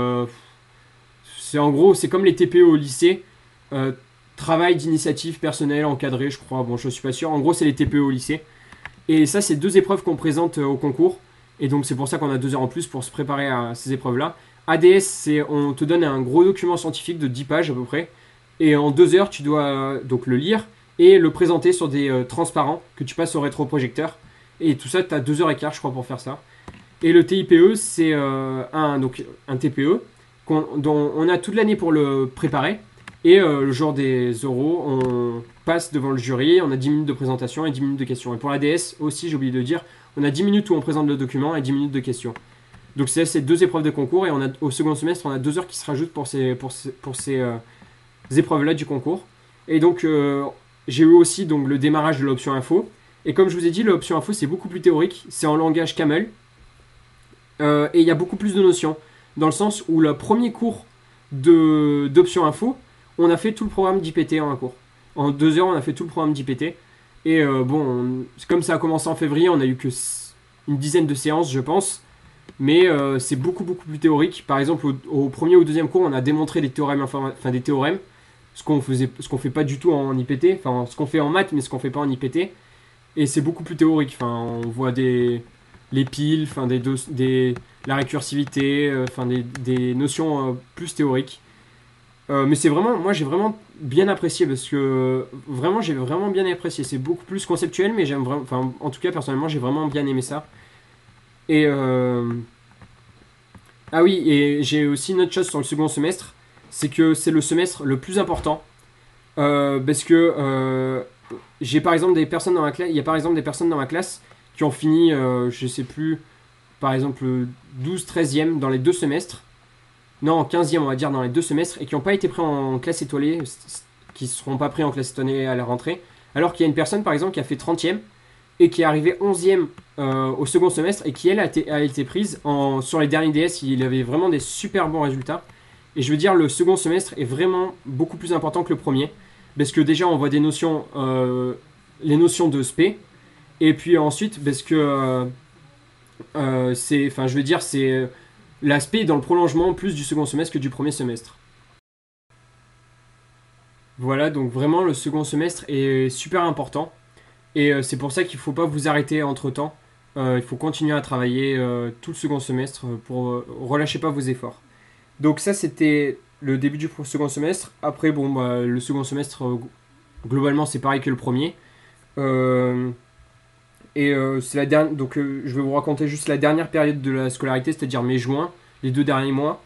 c'est en gros, c'est comme les TPE au lycée. Euh, Travail d'initiative personnelle encadré, je crois. Bon, je suis pas sûr. En gros, c'est les TPE au lycée. Et ça, c'est 2 épreuves qu'on présente au concours. Et donc, c'est pour ça qu'on a 2 heures en plus pour se préparer à ces épreuves-là. ADS, c'est on te donne un gros document scientifique de 10 pages à peu près. Et en 2 heures, tu dois donc le lire et le présenter sur des transparents que tu passes au rétroprojecteur. Et tout ça, tu as 2 heures et quart, je crois, pour faire ça. Et le TIPE, c'est donc un TPE dont on a toute l'année pour le préparer. Et le jour des oraux, on passe devant le jury, on a 10 minutes de présentation et 10 minutes de questions. Et pour l'ADS aussi, j'ai oublié de dire, on a 10 minutes où on présente le document et 10 minutes de questions. Donc c'est ces 2 épreuves de concours et au second semestre, on a 2 heures qui se rajoutent pour ces épreuves-là du concours. Et donc j'ai eu aussi donc, le démarrage de l'option info. Et comme je vous ai dit, l'option info, c'est beaucoup plus théorique. C'est en langage Camel. Et il y a beaucoup plus de notions. Dans le sens où le premier cours d'option info, on a fait tout le programme d'IPT en un cours. En 2 heures, on a fait tout le programme d'IPT. Et comme ça a commencé en février, on a eu que une dizaine de séances, je pense. Mais c'est beaucoup plus théorique. Par exemple, au premier ou deuxième cours, on a démontré des théorèmes, des théorèmes, ce qu'on fait pas du tout en IPT, enfin ce qu'on fait en maths, mais ce qu'on fait pas en IPT. Et c'est beaucoup plus théorique. Enfin, on voit les piles, la récursivité, des notions plus théoriques. Mais c'est vraiment, moi j'ai vraiment bien apprécié parce que vraiment j'ai vraiment bien apprécié. C'est beaucoup plus conceptuel, mais j'aime vraiment, enfin en tout cas personnellement j'ai vraiment bien aimé ça. Et ah oui, et j'ai aussi une autre chose sur le second semestre, c'est que c'est le semestre le plus important parce que j'ai par exemple des personnes dans ma classe, il y a par exemple des personnes dans ma classe qui ont fini, je sais plus, par exemple 12, 13e dans les 2 semestres, non 15e on va dire dans les 2 semestres, et qui n'ont pas été pris en classe étoilée, qui ne seront pas pris en classe étoilée à la rentrée, alors qu'il y a une personne par exemple qui a fait 30e et qui est arrivée 11e au second semestre et qui elle a été prise sur les derniers DS. Il avait vraiment des super bons résultats. Et je veux dire, le second semestre est vraiment beaucoup plus important que le premier. Parce que déjà, on voit des notions, les notions de SP. Et puis ensuite, parce que je veux dire, c'est l'aspect dans le prolongement plus du second semestre que du premier semestre. Voilà, donc vraiment, le second semestre est super important. Et c'est pour ça qu'il ne faut pas vous arrêter entre temps. Il faut continuer à travailler tout le second semestre pour relâchez pas vos efforts. Donc ça c'était le début du second semestre. Après bon bah, le second semestre globalement c'est pareil que le premier. Euh, c'est la dernière. Donc je vais vous raconter juste la dernière période de la scolarité, c'est-à-dire mai-juin, les 2 derniers mois.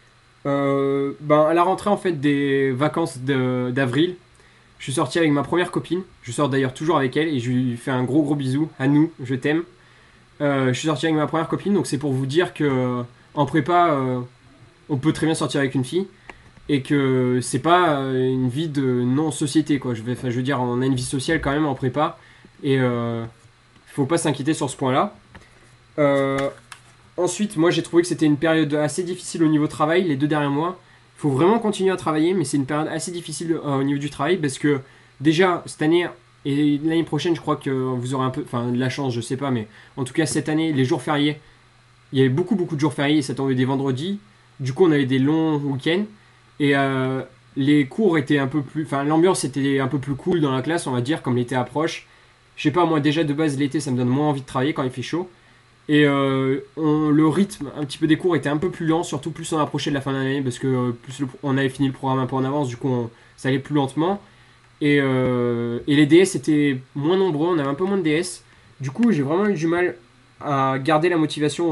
À la rentrée en fait des vacances d'avril, je suis sorti avec ma première copine. Je sors d'ailleurs toujours avec elle et je lui fais un gros bisou. À nous, je t'aime. Je suis sorti avec ma première copine, donc c'est pour vous dire que en prépa, on peut très bien sortir avec une fille et que c'est pas une vie de non-société quoi. Je veux dire, on a une vie sociale quand même en prépa et faut pas s'inquiéter sur ce point-là. Euh, Ensuite, moi j'ai trouvé que c'était une période assez difficile au niveau travail les 2 derniers mois. Il faut vraiment continuer à travailler, mais c'est une période assez difficile au niveau du travail parce que déjà cette année et l'année prochaine, je crois que vous aurez un peu, enfin de la chance, je sais pas, mais en tout cas cette année, les jours fériés, il y avait beaucoup de jours fériés et ça tombait des vendredis. Du coup, on avait des longs week-ends et les cours étaient un peu plus, enfin l'ambiance était un peu plus cool dans la classe, on va dire, comme l'été approche. Je sais pas, moi déjà de base l'été, ça me donne moins envie de travailler quand il fait chaud. Et le rythme un petit peu des cours était un peu plus lent, surtout plus on approchait de la fin d'année parce que on avait fini le programme un peu en avance, du coup ça allait plus lentement. Et les DS étaient moins nombreux, on avait un peu moins de DS. Du coup, j'ai vraiment eu du mal à garder la motivation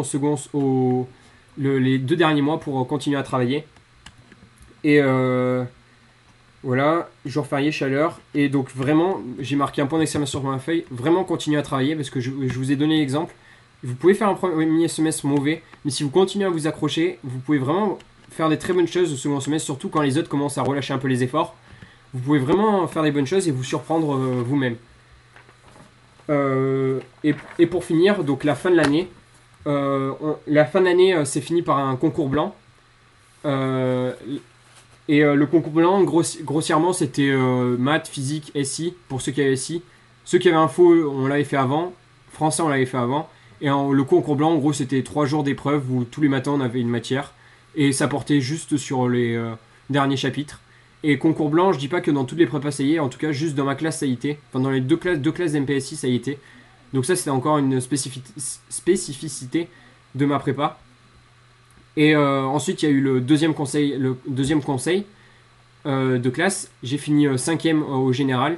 les 2 derniers mois pour continuer à travailler. Et Voilà, jour férié, chaleur. Et donc vraiment, j'ai marqué un point d'exclamation sur ma feuille. Vraiment continuer à travailler parce que je vous ai donné l'exemple. Vous pouvez faire un premier semestre mauvais, mais si vous continuez à vous accrocher, vous pouvez vraiment faire des très bonnes choses au second semestre, surtout quand les autres commencent à relâcher un peu les efforts. Vous pouvez vraiment faire des bonnes choses et vous surprendre vous-même. Et pour finir, donc la fin de l'année. La fin de l'année, c'est fini par un concours blanc. Euh, le concours blanc, grossièrement, c'était maths, physique, SI, pour ceux qui avaient SI. Ceux qui avaient info, on l'avait fait avant. Français, on l'avait fait avant. Le concours blanc, en gros, c'était 3 jours d'épreuve où tous les matins, on avait une matière. Et ça portait juste sur les derniers chapitres. Et concours blanc, je dis pas que dans toutes les prépas ça y est, en tout cas, juste dans ma classe, ça y était. Enfin, dans les deux classes d'MPSI, ça y était. Donc ça, c'était encore une spécificité de ma prépa. Et ensuite, il y a eu le deuxième conseil de classe. J'ai fini cinquième au général,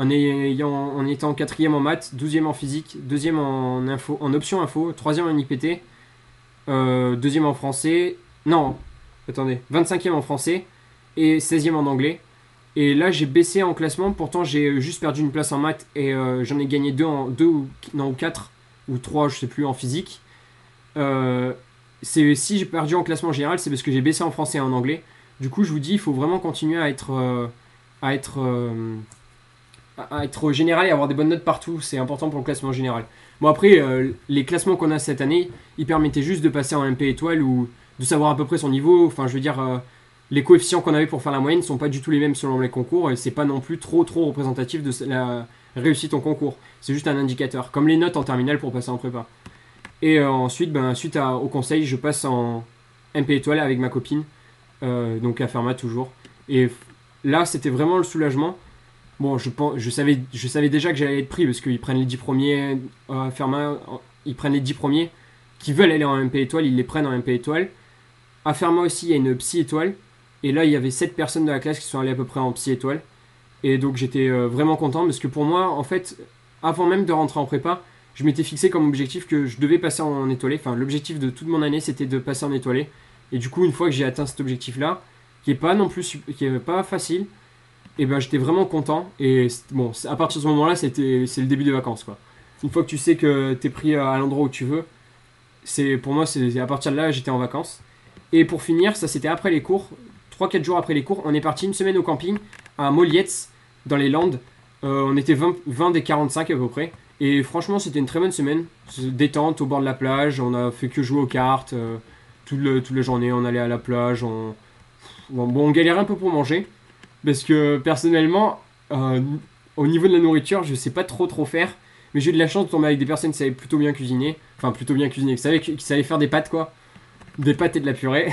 en étant quatrième en maths, 12e en physique, deuxième en option info, troisième en IPT, deuxième en français, non, attendez, 25e en français et 16e en anglais. Et là, j'ai baissé en classement, pourtant j'ai juste perdu une place en maths et j'en ai gagné deux ou, non, ou 4 ou 3, je sais plus, en physique. Euh, si j'ai perdu en classement général, c'est parce que j'ai baissé en français et en anglais. Du coup, je vous dis, il faut vraiment continuer à être, euh, à être général et avoir des bonnes notes partout. C'est important pour le classement général. Bon, après, les classements qu'on a cette année, ils permettaient juste de passer en MP étoile ou de savoir à peu près son niveau. Enfin, je veux dire, les coefficients qu'on avait pour faire la moyenne sont pas du tout les mêmes selon les concours et c'est pas non plus trop représentatif de la réussite en concours. C'est juste un indicateur, comme les notes en terminale pour passer en prépa. Et ensuite, suite au conseil, je passe en MP étoile avec ma copine, donc à Fermat toujours. Et là, c'était vraiment le soulagement. Bon, je savais déjà que j'allais être pris parce qu'ils prennent les 10 premiers à Fermat, ils prennent les 10 premiers qui veulent aller en MP étoile, ils les prennent en MP étoile. À Fermat aussi, il y a une psy étoile. Et là, il y avait 7 personnes de la classe qui sont allées à peu près en psy étoile. Et donc, j'étais vraiment content parce que pour moi, en fait, avant même de rentrer en prépa, je m'étais fixé comme objectif que je devais passer en étoilé. Enfin, l'objectif de toute mon année, c'était de passer en étoilé. Et du coup, une fois que j'ai atteint cet objectif-là, qui est pas non plus, qui est pas facile, et ben j'étais vraiment content. Et bon, à partir de ce moment-là, c'est le début des vacances, quoi. Une fois que tu sais que t'es pris à l'endroit où tu veux, pour moi, c'est à partir de là, j'étais en vacances. Et pour finir, ça c'était après les cours, 3 4 jours après les cours, on est parti une semaine au camping à Molietz, dans les Landes. On était 20 des 45 à peu près. Et franchement, c'était une très bonne semaine. Détente au bord de la plage. On a fait que jouer aux cartes toute la journée. On allait à la plage. On galérait un peu pour manger. Parce que personnellement, au niveau de la nourriture, je sais pas trop faire. Mais j'ai eu de la chance de tomber avec des personnes qui savaient plutôt bien cuisiner. Enfin, plutôt bien cuisiner. Qui savaient faire des pâtes, quoi. Des pâtes et de la purée.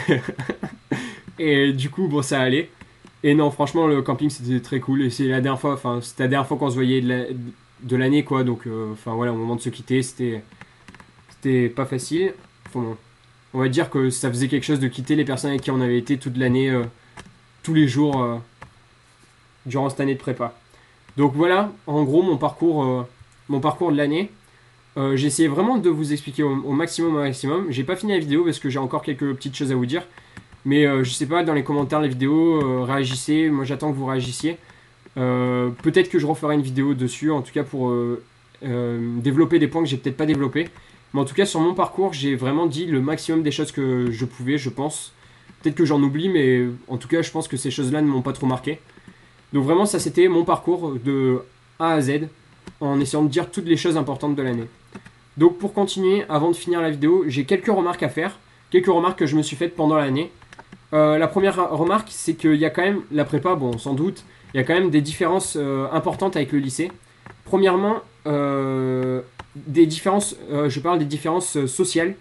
Et du coup, bon, ça allait. Et non, franchement, le camping c'était très cool. Et c'est la dernière fois, enfin, c'était la dernière fois qu'on se voyait de l'année, quoi. Donc, enfin voilà, au moment de se quitter, c'était pas facile. Enfin, on va dire que ça faisait quelque chose de quitter les personnes avec qui on avait été toute l'année, tous les jours, durant cette année de prépa. Donc voilà, en gros, mon parcours de l'année. J'ai essayé vraiment de vous expliquer au maximum. J'ai pas fini la vidéo parce que j'ai encore quelques petites choses à vous dire. Mais je sais pas, dans les commentaires, les vidéos, réagissez. Moi, j'attends que vous réagissiez. Peut-être que je referai une vidéo dessus, en tout cas pour développer des points que j'ai peut-être pas développés. Mais en tout cas, sur mon parcours, j'ai vraiment dit le maximum des choses que je pouvais, je pense. Peut-être que j'en oublie, mais en tout cas, je pense que ces choses-là ne m'ont pas trop marqué. Donc vraiment, ça c'était mon parcours de A à Z, en essayant de dire toutes les choses importantes de l'année. Donc pour continuer, avant de finir la vidéo, j'ai quelques remarques à faire. Quelques remarques que je me suis faites pendant l'année. La première remarque, c'est qu'il y a quand même, la prépa, bon, sans doute, il y a quand même des différences importantes avec le lycée. Premièrement, je parle des différences sociales.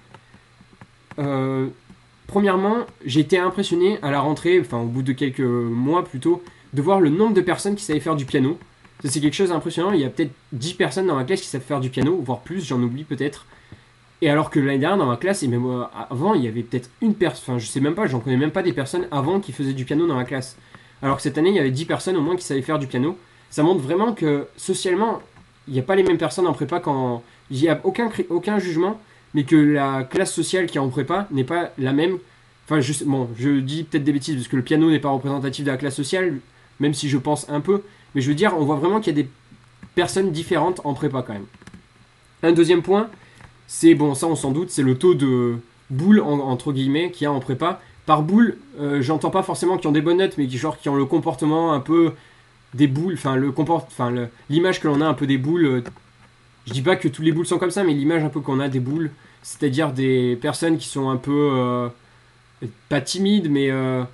Premièrement, j'ai été impressionné à la rentrée, enfin au bout de quelques mois plutôt, de voir le nombre de personnes qui savaient faire du piano. Ça, c'est quelque chose d'impressionnant. Il y a peut-être 10 personnes dans ma classe qui savent faire du piano, voire plus, j'en oublie peut-être. Et alors que l'année dernière, dans ma classe, et même avant, il y avait peut-être une personne, enfin je sais même pas, j'en connais même pas des personnes avant qui faisaient du piano dans ma classe. Alors que cette année, il y avait 10 personnes au moins qui savaient faire du piano. Ça montre vraiment que socialement, il n'y a pas les mêmes personnes en prépa quand. Il n'y a aucun jugement, mais que la classe sociale qui est en prépa n'est pas la même. Enfin, bon, je dis peut-être des bêtises, parce que le piano n'est pas représentatif de la classe sociale. même si je pense un peu. Mais je veux dire, on voit vraiment qu'il y a des personnes différentes en prépa quand même. Un deuxième point, c'est, bon ça on s'en doute, c'est le taux de boules entre guillemets qu'il y a en prépa. Par boule, j'entends pas forcément qui ont des bonnes notes, mais qui ont le comportement un peu des boules, l'image que l'on a un peu des boules. Je dis pas que toutes les boules sont comme ça, mais l'image un peu qu'on a des boules, c'est-à-dire des personnes qui sont un peu pas timides, mais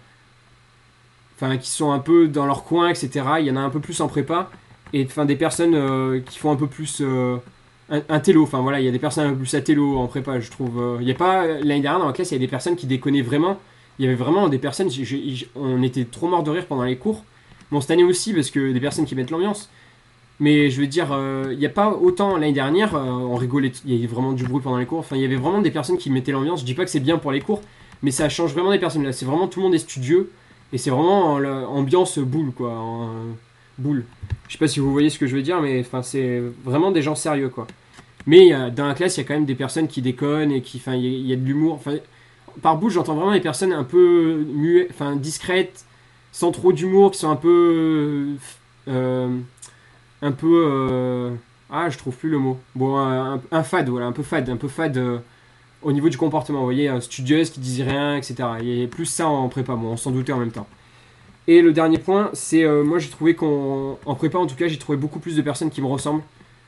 qui sont un peu dans leur coin, etc. Il y en a un peu plus en prépa, et des personnes qui font un peu plus un télo. Enfin voilà, il y a des personnes un peu plus à télo en prépa, je trouve. Il y a pas l'année dernière dans la classe, il y a des personnes qui déconnaient vraiment. Il y avait vraiment des personnes, on était trop morts de rire pendant les cours. Bon, cette année aussi, parce que des personnes qui mettent l'ambiance. Mais je veux dire, il n'y a pas autant l'année dernière, on rigolait, il y avait vraiment du bruit pendant les cours. Enfin, il y avait vraiment des personnes qui mettaient l'ambiance. Je dis pas que c'est bien pour les cours, mais ça change vraiment des personnes. Là, c'est vraiment tout le monde est studieux et c'est vraiment l'ambiance boule, quoi. Boule. Je sais pas si vous voyez ce que je veux dire, mais c'est vraiment des gens sérieux, quoi. Mais dans la classe, il y a quand même des personnes qui déconnent et il y a de l'humour. Par boule, j'entends vraiment des personnes un peu discrètes, sans trop d'humour, qui sont un peu je trouve plus le mot. Bon, un fade, voilà, un peu fade au niveau du comportement. Vous voyez, studieuse qui disait rien, etc. Il y a plus ça en prépa, bon, on s'en doutait en même temps. Et le dernier point, c'est moi j'ai trouvé qu'en prépa, en tout cas, j'ai trouvé beaucoup plus de personnes qui me ressemblent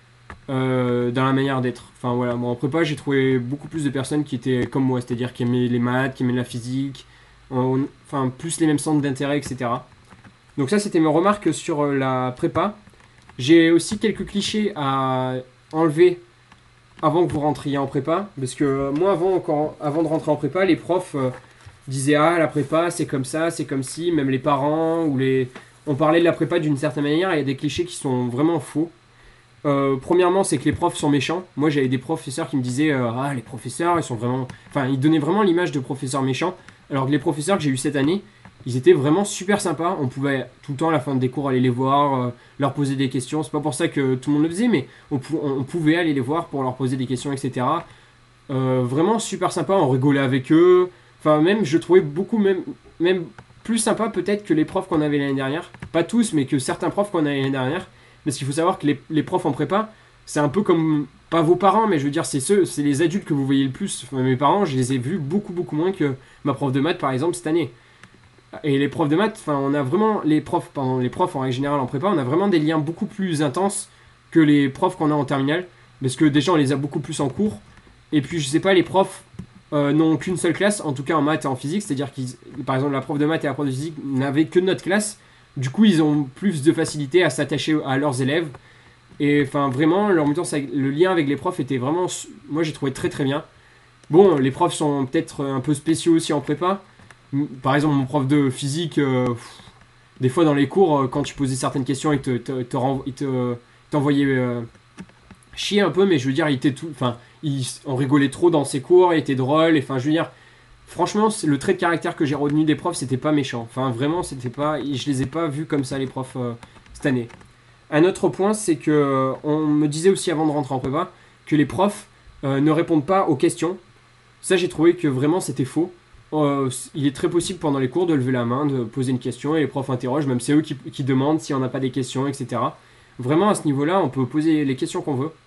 dans la manière d'être. Enfin voilà, moi en prépa, j'ai trouvé beaucoup plus de personnes qui étaient comme moi, c'est-à-dire qui aimaient les maths, qui aimaient la physique, plus les mêmes centres d'intérêt, etc. Donc ça, c'était mes remarques sur la prépa. J'ai aussi quelques clichés à enlever avant que vous rentriez en prépa. Parce que moi, avant de rentrer en prépa, les profs disaient ah, la prépa, c'est comme ça, c'est comme si. Même les parents, on parlait de la prépa d'une certaine manière. Il y a des clichés qui sont vraiment faux. Premièrement, c'est que les profs sont méchants. Moi, j'avais des professeurs qui me disaient ah, les professeurs, ils sont vraiment. Enfin, ils donnaient vraiment l'image de professeurs méchants. Alors que les professeurs que j'ai eu cette année, ils étaient vraiment super sympas. On pouvait tout le temps à la fin des cours aller les voir, leur poser des questions. C'est pas pour ça que tout le monde le faisait, mais on pouvait aller les voir pour leur poser des questions, etc. Vraiment super sympa, on rigolait avec eux. Enfin, même, je trouvais beaucoup, même plus sympa peut-être que les profs qu'on avait l'année dernière. Pas tous, mais que certains profs qu'on avait l'année dernière. Parce qu'il faut savoir que les profs en prépa, c'est un peu comme, pas vos parents, mais je veux dire, c'est les adultes que vous voyez le plus. Enfin, mes parents, je les ai vus beaucoup, beaucoup moins que ma prof de maths, par exemple, cette année. Et les profs de maths, on a vraiment les profs en règle générale en prépa, on a vraiment des liens beaucoup plus intenses que les profs qu'on a en terminale, parce que déjà on les a beaucoup plus en cours. Et puis je sais pas, les profs n'ont qu'une seule classe, en tout cas en maths et en physique, c'est-à-dire qu'ils, par exemple la prof de maths et la prof de physique n'avaient que notre classe. Du coup ils ont plus de facilité à s'attacher à leurs élèves. Et vraiment le lien avec les profs était vraiment, moi j'ai trouvé très très bien. Bon, les profs sont peut-être un peu spéciaux aussi en prépa. Par exemple, mon prof de physique, des fois dans les cours, quand tu posais certaines questions, il t'envoyait chier un peu, mais je veux dire, on rigolait trop dans ses cours, il était drôle, et je veux dire, franchement, le trait de caractère que j'ai retenu des profs, c'était pas méchant. Vraiment, c'était pas, je les ai pas vus comme ça, les profs, cette année. Un autre point, c'est que on me disait aussi avant de rentrer en prépa que les profs ne répondent pas aux questions. Ça, j'ai trouvé que vraiment c'était faux. Il est très possible pendant les cours de lever la main, de poser une question et les profs interrogent, même c'est eux qui demandent si on n'a pas des questions, etc. Vraiment à ce niveau-là, on peut poser les questions qu'on veut.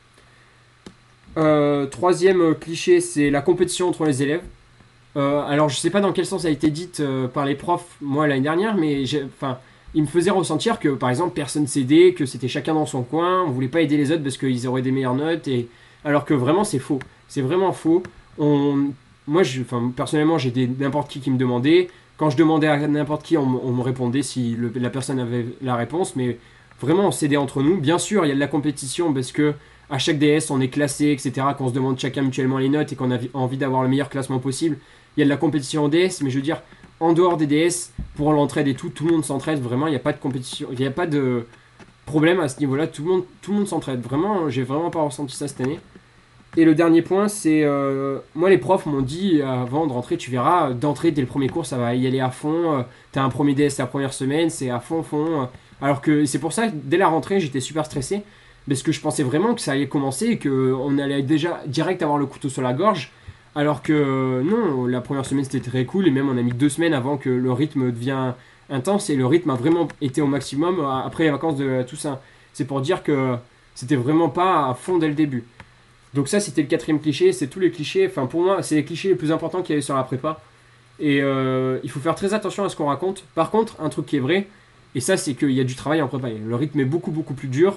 Troisième cliché, c'est la compétition entre les élèves. Alors je sais pas dans quel sens ça a été dite par les profs, moi l'année dernière, mais ils me faisaient ressentir que par exemple personne s'aidait, que c'était chacun dans son coin, on voulait pas aider les autres parce qu'ils auraient des meilleures notes, alors que vraiment c'est faux. C'est vraiment faux. Moi, personnellement, j'ai n'importe qui me demandait. Quand je demandais à n'importe qui, on me répondait si la personne avait la réponse. Mais vraiment, on s'aidait entre nous. Bien sûr, il y a de la compétition parce que à chaque DS, on est classé, etc. Qu'on se demande chacun mutuellement les notes et qu'on a envie d'avoir le meilleur classement possible. Il y a de la compétition en DS, mais je veux dire, en dehors des DS, pour l'entraide et tout le monde s'entraide. Vraiment, il n'y a pas de compétition, il n'y a pas de problème à ce niveau-là. Tout le monde s'entraide. Vraiment, j'ai vraiment pas ressenti ça cette année. Et le dernier point, c'est moi les profs m'ont dit avant de rentrer, tu verras, d'entrée dès le premier cours, ça va y aller à fond. T'as un premier DS la première semaine, c'est à fond. Alors que c'est pour ça que dès la rentrée, j'étais super stressé parce que je pensais vraiment que ça allait commencer et qu'on allait déjà direct avoir le couteau sur la gorge. Alors que non, la première semaine c'était très cool et même on a mis 2 semaines avant que le rythme devienne intense et le rythme a vraiment été au maximum après les vacances de Toussaint. C'est pour dire que c'était vraiment pas à fond dès le début. Donc ça, c'était le quatrième cliché. C'est tous les clichés. Enfin, pour moi, c'est les clichés les plus importants qu'il y avait sur la prépa. Et il faut faire très attention à ce qu'on raconte. Par contre, un truc qui est vrai, et ça, c'est qu'il y a du travail en prépa. Le rythme est beaucoup, beaucoup plus dur.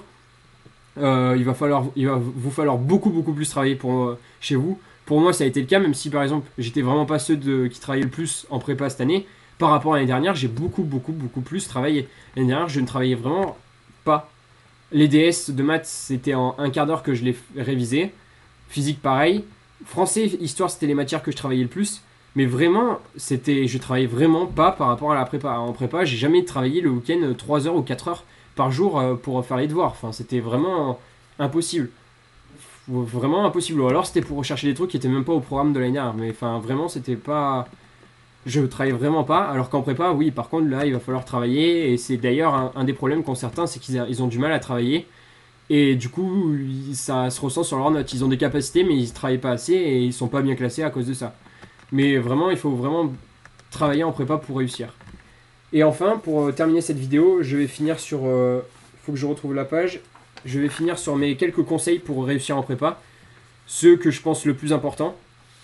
Il va vous falloir beaucoup, beaucoup plus travailler chez vous. Pour moi, ça a été le cas, même si par exemple, j'étais vraiment pas qui travaillaient le plus en prépa cette année. Par rapport à l'année dernière, j'ai beaucoup, beaucoup, beaucoup plus travaillé. L'année dernière, je ne travaillais vraiment pas. Les DS de maths, c'était en un quart d'heure que je les révisais. Physique, pareil. Français, histoire, c'était les matières que je travaillais le plus. Mais vraiment, je travaillais vraiment pas par rapport à la prépa. En prépa, j'ai jamais travaillé le week-end 3 heures ou 4 heures par jour pour faire les devoirs. Enfin, c'était vraiment impossible. Vraiment impossible. Ou alors, c'était pour rechercher des trucs qui étaient même pas au programme de l'année dernière. Mais enfin, vraiment, c'était pas. Je travaillais vraiment pas. Alors qu'en prépa, oui, par contre, là, il va falloir travailler. Et c'est d'ailleurs un des problèmes qu'ont certains, c'est qu'ils ont du mal à travailler. Et du coup, ça se ressent sur leurs notes. Ils ont des capacités, mais ils ne travaillent pas assez et ils sont pas bien classés à cause de ça. Mais vraiment, il faut vraiment travailler en prépa pour réussir. Et enfin, pour terminer cette vidéo, je vais finir sur... faut que je retrouve la page. Je vais finir sur mes quelques conseils pour réussir en prépa. Ceux que je pense le plus important.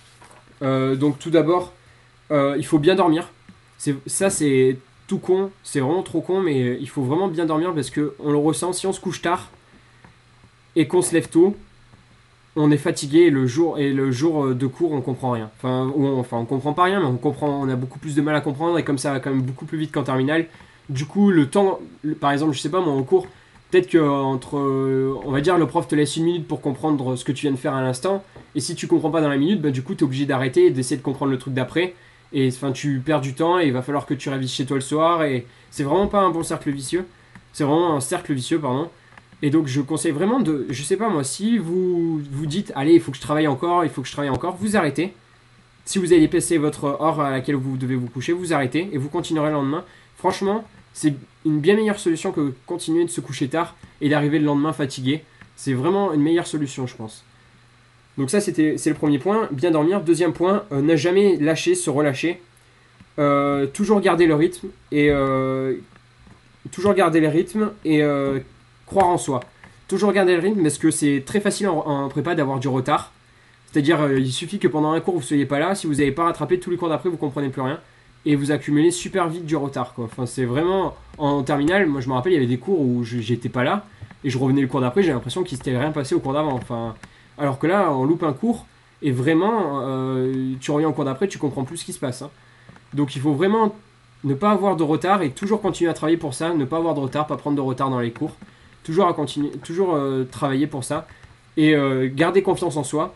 Donc tout d'abord, il faut bien dormir. Ça, c'est tout con. C'est vraiment trop con, mais il faut vraiment bien dormir parce qu'on le ressent. Si on se couche tard et qu'on se lève tôt, on est fatigué et le jour de cours on comprend rien. On comprend pas rien, mais on a beaucoup plus de mal à comprendre et comme ça va quand même beaucoup plus vite qu'en terminale. Du coup, le temps, par exemple, je sais pas moi en cours, peut-être que on va dire le prof te laisse 1 minute pour comprendre ce que tu viens de faire à l'instant, et si tu comprends pas dans la minute, bah du coup t'es obligé d'arrêter et d'essayer de comprendre le truc d'après. Et enfin tu perds du temps et il va falloir que tu révises chez toi le soir et c'est vraiment pas un bon cercle vicieux. C'est vraiment un cercle vicieux, pardon. Et donc je conseille vraiment je sais pas moi, si vous vous dites, allez, il faut que je travaille encore, vous arrêtez. Si vous avez dépassé votre heure à laquelle vous devez vous coucher, vous arrêtez et vous continuerez le lendemain. Franchement, c'est une bien meilleure solution que continuer de se coucher tard et d'arriver le lendemain fatigué. C'est vraiment une meilleure solution, je pense. Donc ça, c'est le premier point, bien dormir. Deuxième point, ne jamais lâcher, se relâcher. Toujours garder le rythme et croire en soi. Toujours garder le rythme parce que c'est très facile en prépa d'avoir du retard. C'est-à-dire, il suffit que pendant un cours vous ne soyez pas là, si vous n'avez pas rattrapé tous les cours d'après, vous ne comprenez plus rien. Et vous accumulez super vite du retard, quoi. Enfin, c'est vraiment. En terminale, moi je me rappelle, il y avait des cours où j'étais pas là, et je revenais le cours d'après, j'ai l'impression qu'il s'était rien passé au cours d'avant. Enfin, alors que là, on loupe un cours, et vraiment, tu reviens au cours d'après, tu comprends plus ce qui se passe. Hein. Donc il faut vraiment ne pas avoir de retard et toujours continuer à travailler pour ça, ne pas avoir de retard, pas prendre de retard dans les cours. Toujours travailler pour ça et garder confiance en soi.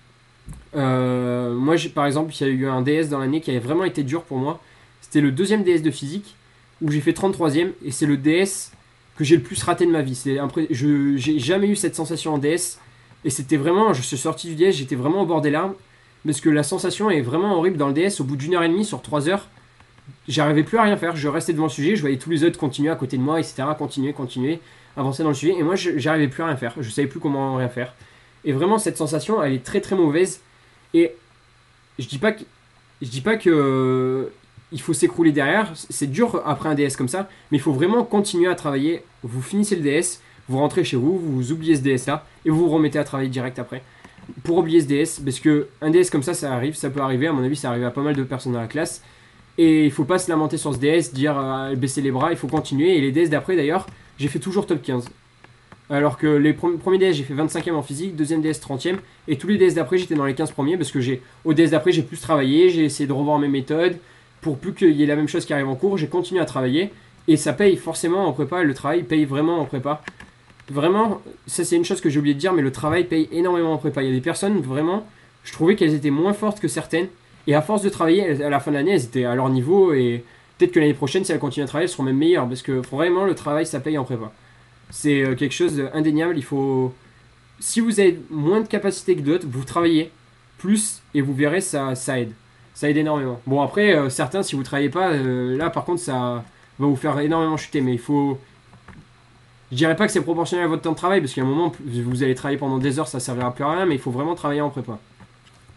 Moi, par exemple, il y a eu un DS dans l'année qui avait vraiment été dur pour moi. C'était le deuxième DS de physique où j'ai fait 33ème et c'est le DS que j'ai le plus raté de ma vie. J'ai jamais eu cette sensation en DS et c'était vraiment, je suis sorti du DS, j'étais vraiment au bord des larmes parce que la sensation est vraiment horrible dans le DS. Au bout d'1 heure et demie sur 3 heures, j'arrivais plus à rien faire. Je restais devant le sujet, je voyais tous les autres continuer à côté de moi, etc. Continuer, avancer dans le sujet et moi j'arrivais plus à rien faire. Je savais plus comment rien faire. Et vraiment cette sensation, elle est très très mauvaise. Et je dis pas que il faut s'écrouler derrière, c'est dur après un DS comme ça, mais il faut vraiment continuer à travailler. Vous finissez le DS, vous rentrez chez vous, vous oubliez ce DS là et vous vous remettez à travailler direct après. Pour oublier ce DS, parce que un DS comme ça arrive, ça peut arriver, à mon avis ça arrive à pas mal de personnes dans la classe. Et il faut pas se lamenter sur ce DS, dire baisser les bras, il faut continuer. Et les DS d'après d'ailleurs, j'ai fait toujours top 15. Alors que les premiers DS, j'ai fait 25ème en physique, deuxième DS 30ème, et tous les DS d'après, j'étais dans les 15 premiers parce que au DS d'après, j'ai plus travaillé, j'ai essayé de revoir mes méthodes pour plus qu'il y ait la même chose qui arrive en cours, j'ai continué à travailler et ça paye forcément en prépa, le travail paye vraiment en prépa. Vraiment, ça c'est une chose que j'ai oublié de dire, mais le travail paye énormément en prépa. Il y a des personnes, vraiment, je trouvais qu'elles étaient moins fortes que certaines, et à force de travailler, à la fin de l'année, elles étaient à leur niveau, et peut-être que l'année prochaine, si elles continuent à travailler, elles seront même meilleures, parce que vraiment, le travail, ça paye en prépa. C'est quelque chose d'indéniable. Si vous avez moins de capacité que d'autres, vous travaillez plus et vous verrez, ça aide. Ça aide énormément. Bon, après, certains, si vous ne travaillez pas, là par contre, ça va vous faire énormément chuter. Mais il faut. Je dirais pas que c'est proportionnel à votre temps de travail parce qu'à un moment, vous allez travailler pendant des heures, ça ne servira plus à rien. Mais il faut vraiment travailler en prépa.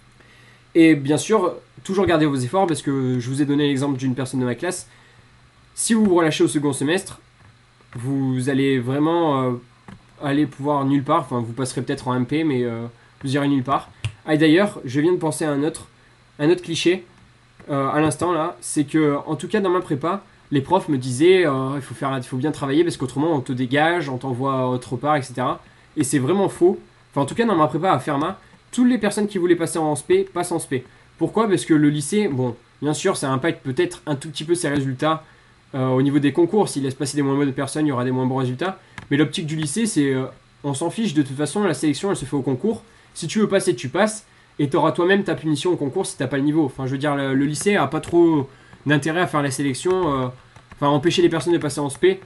Et bien sûr, toujours garder vos efforts parce que je vous ai donné l'exemple d'une personne de ma classe. Si vous vous relâchez au second semestre, vous allez vraiment aller pouvoir nulle part. Enfin, vous passerez peut-être en MP, mais vous irez nulle part. Ah, et d'ailleurs, je viens de penser à un autre cliché à l'instant là. C'est que, en tout cas, dans ma prépa, les profs me disaient il faut bien travailler parce qu'autrement on te dégage, on t'envoie autre part, etc. Et c'est vraiment faux. Enfin, en tout cas, dans ma prépa à Fermat, toutes les personnes qui voulaient passer en SP passent en SP. Pourquoi? Parce que le lycée, bon, bien sûr, ça impacte peut-être un tout petit peu ses résultats au niveau des concours. S'il laisse passer des moins bonnes personnes, il y aura des moins bons résultats. Mais l'optique du lycée, c'est on s'en fiche. De toute façon, la sélection, elle se fait au concours. Si tu veux passer, tu passes. Et tu auras toi-même ta punition au concours si t'as pas le niveau. Enfin, je veux dire, le lycée a pas trop d'intérêt à faire la sélection. Enfin, empêcher les personnes de passer en SP.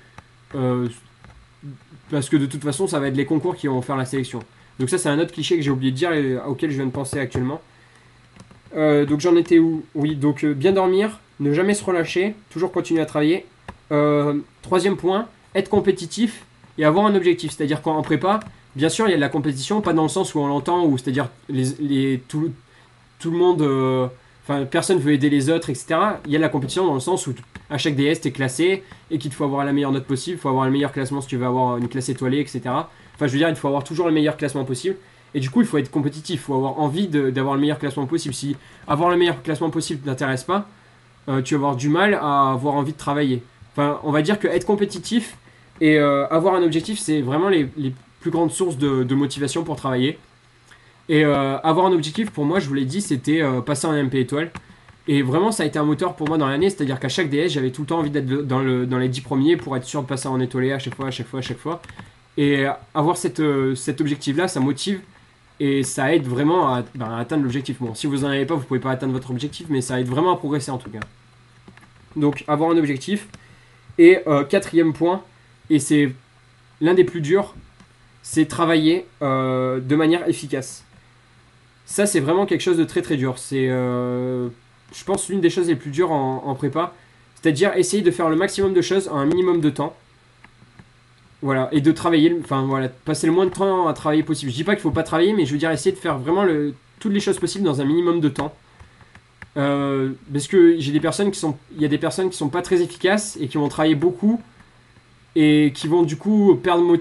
Parce que de toute façon, ça va être les concours qui vont faire la sélection. Donc ça, c'est un autre cliché que j'ai oublié de dire et auquel je viens de penser actuellement. Donc j'en étais où? Oui, donc bien dormir, ne jamais se relâcher, toujours continuer à travailler. Troisième point, être compétitif et avoir un objectif. C'est-à-dire qu'en prépa, bien sûr, il y a de la compétition, pas dans le sens où on l'entend, où c'est-à-dire tout le monde, enfin personne veut aider les autres, etc. Il y a de la compétition dans le sens où à chaque DS t'es classé et qu'il te faut avoir la meilleure note possible, il faut avoir le meilleur classement si tu veux avoir une classe étoilée, etc. Enfin, je veux dire, il faut avoir toujours le meilleur classement possible. Et du coup, il faut être compétitif, il faut avoir envie d'avoir le meilleur classement possible. Si avoir le meilleur classement possible ne t'intéresse pas, tu vas avoir du mal à avoir envie de travailler. Enfin, on va dire que être compétitif et avoir un objectif, c'est vraiment les plus grandes sources de motivation pour travailler. Et avoir un objectif, pour moi, je vous l'ai dit, c'était passer en MP étoile. Et vraiment, ça a été un moteur pour moi dans l'année, c'est-à-dire qu'à chaque DS, j'avais tout le temps envie d'être dans les 10 premiers pour être sûr de passer en étoilé à chaque fois, à chaque fois, à chaque fois. Et avoir cet objectif-là, ça motive et ça aide vraiment à atteindre l'objectif. Bon, si vous n'en avez pas, vous pouvez pas atteindre votre objectif, mais ça aide vraiment à progresser en tout cas. Donc, avoir un objectif. Et quatrième point, et c'est l'un des plus durs, c'est travailler de manière efficace. Ça, c'est vraiment quelque chose de très très dur. C'est, je pense, l'une des choses les plus dures en prépa. C'est-à-dire essayer de faire le maximum de choses en un minimum de temps. Voilà, et de travailler, enfin voilà, passer le moins de temps à travailler possible. Je dis pas qu'il faut pas travailler, mais je veux dire essayer de faire vraiment toutes les choses possibles dans un minimum de temps. Parce que j'ai des personnes il y a des personnes qui sont pas très efficaces et qui vont travailler beaucoup et qui vont du coup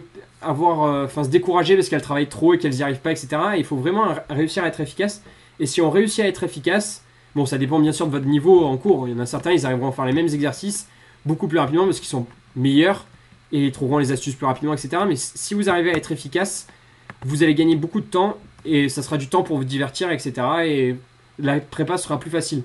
se décourager parce qu'elles travaillent trop et qu'elles n'y arrivent pas, etc. Et il faut vraiment réussir à être efficace. Et si on réussit à être efficace, bon, ça dépend bien sûr de votre niveau en cours. Il y en a certains, ils arriveront à faire les mêmes exercices beaucoup plus rapidement parce qu'ils sont meilleurs et ils trouveront les astuces plus rapidement, etc. Mais si vous arrivez à être efficace, vous allez gagner beaucoup de temps et ça sera du temps pour vous divertir, etc. Et la prépa sera plus facile.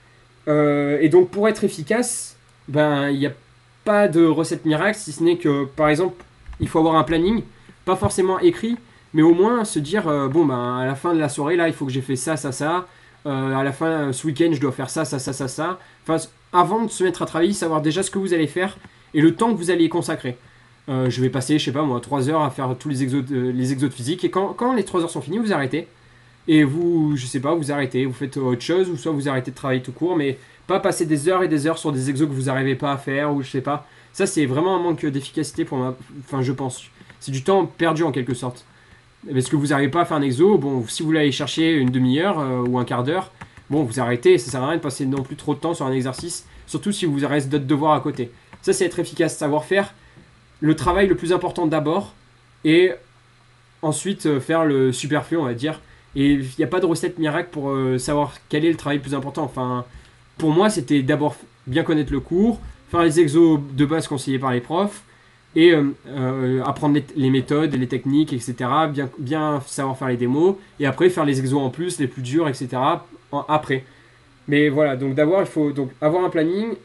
Et donc pour être efficace, ben il n'y a pas de recette miracle, si ce n'est que par exemple, il faut avoir un planning, pas forcément écrit, mais au moins se dire bon ben à la fin de la soirée là, il faut que j'ai fait ça, ça, ça. À la fin, ce week-end, je dois faire ça, ça, ça, ça, ça. Enfin, avant de se mettre à travailler, savoir déjà ce que vous allez faire et le temps que vous allez y consacrer. Je vais passer, je sais pas moi, 3 heures à faire tous les exos de physique. Et quand les 3 heures sont finies, vous arrêtez. Et vous, je sais pas, vous arrêtez, vous faites autre chose, ou soit vous arrêtez de travailler tout court, mais pas passer des heures et des heures sur des exos que vous n'arrivez pas à faire, ou je sais pas. Ça, c'est vraiment un manque d'efficacité pour moi. Enfin, je pense. C'est du temps perdu en quelque sorte. Parce que vous n'arrivez pas à faire un exo, bon, si vous voulez aller chercher une demi-heure ou un quart d'heure, bon, vous arrêtez, ça sert à rien de passer non plus trop de temps sur un exercice, surtout si vous reste d'autres devoirs à côté. Ça, c'est être efficace, savoir faire le travail le plus important d'abord, et ensuite faire le superflu, on va dire. Et il n'y a pas de recette miracle pour savoir quel est le travail le plus important. Enfin, pour moi, c'était d'abord bien connaître le cours, faire les exos de base conseillés par les profs, et apprendre les méthodes, les techniques, etc. Bien savoir faire les démos, et après faire les exos en plus, les plus durs, etc. Après. Mais voilà, donc d'abord, il faut donc avoir un planning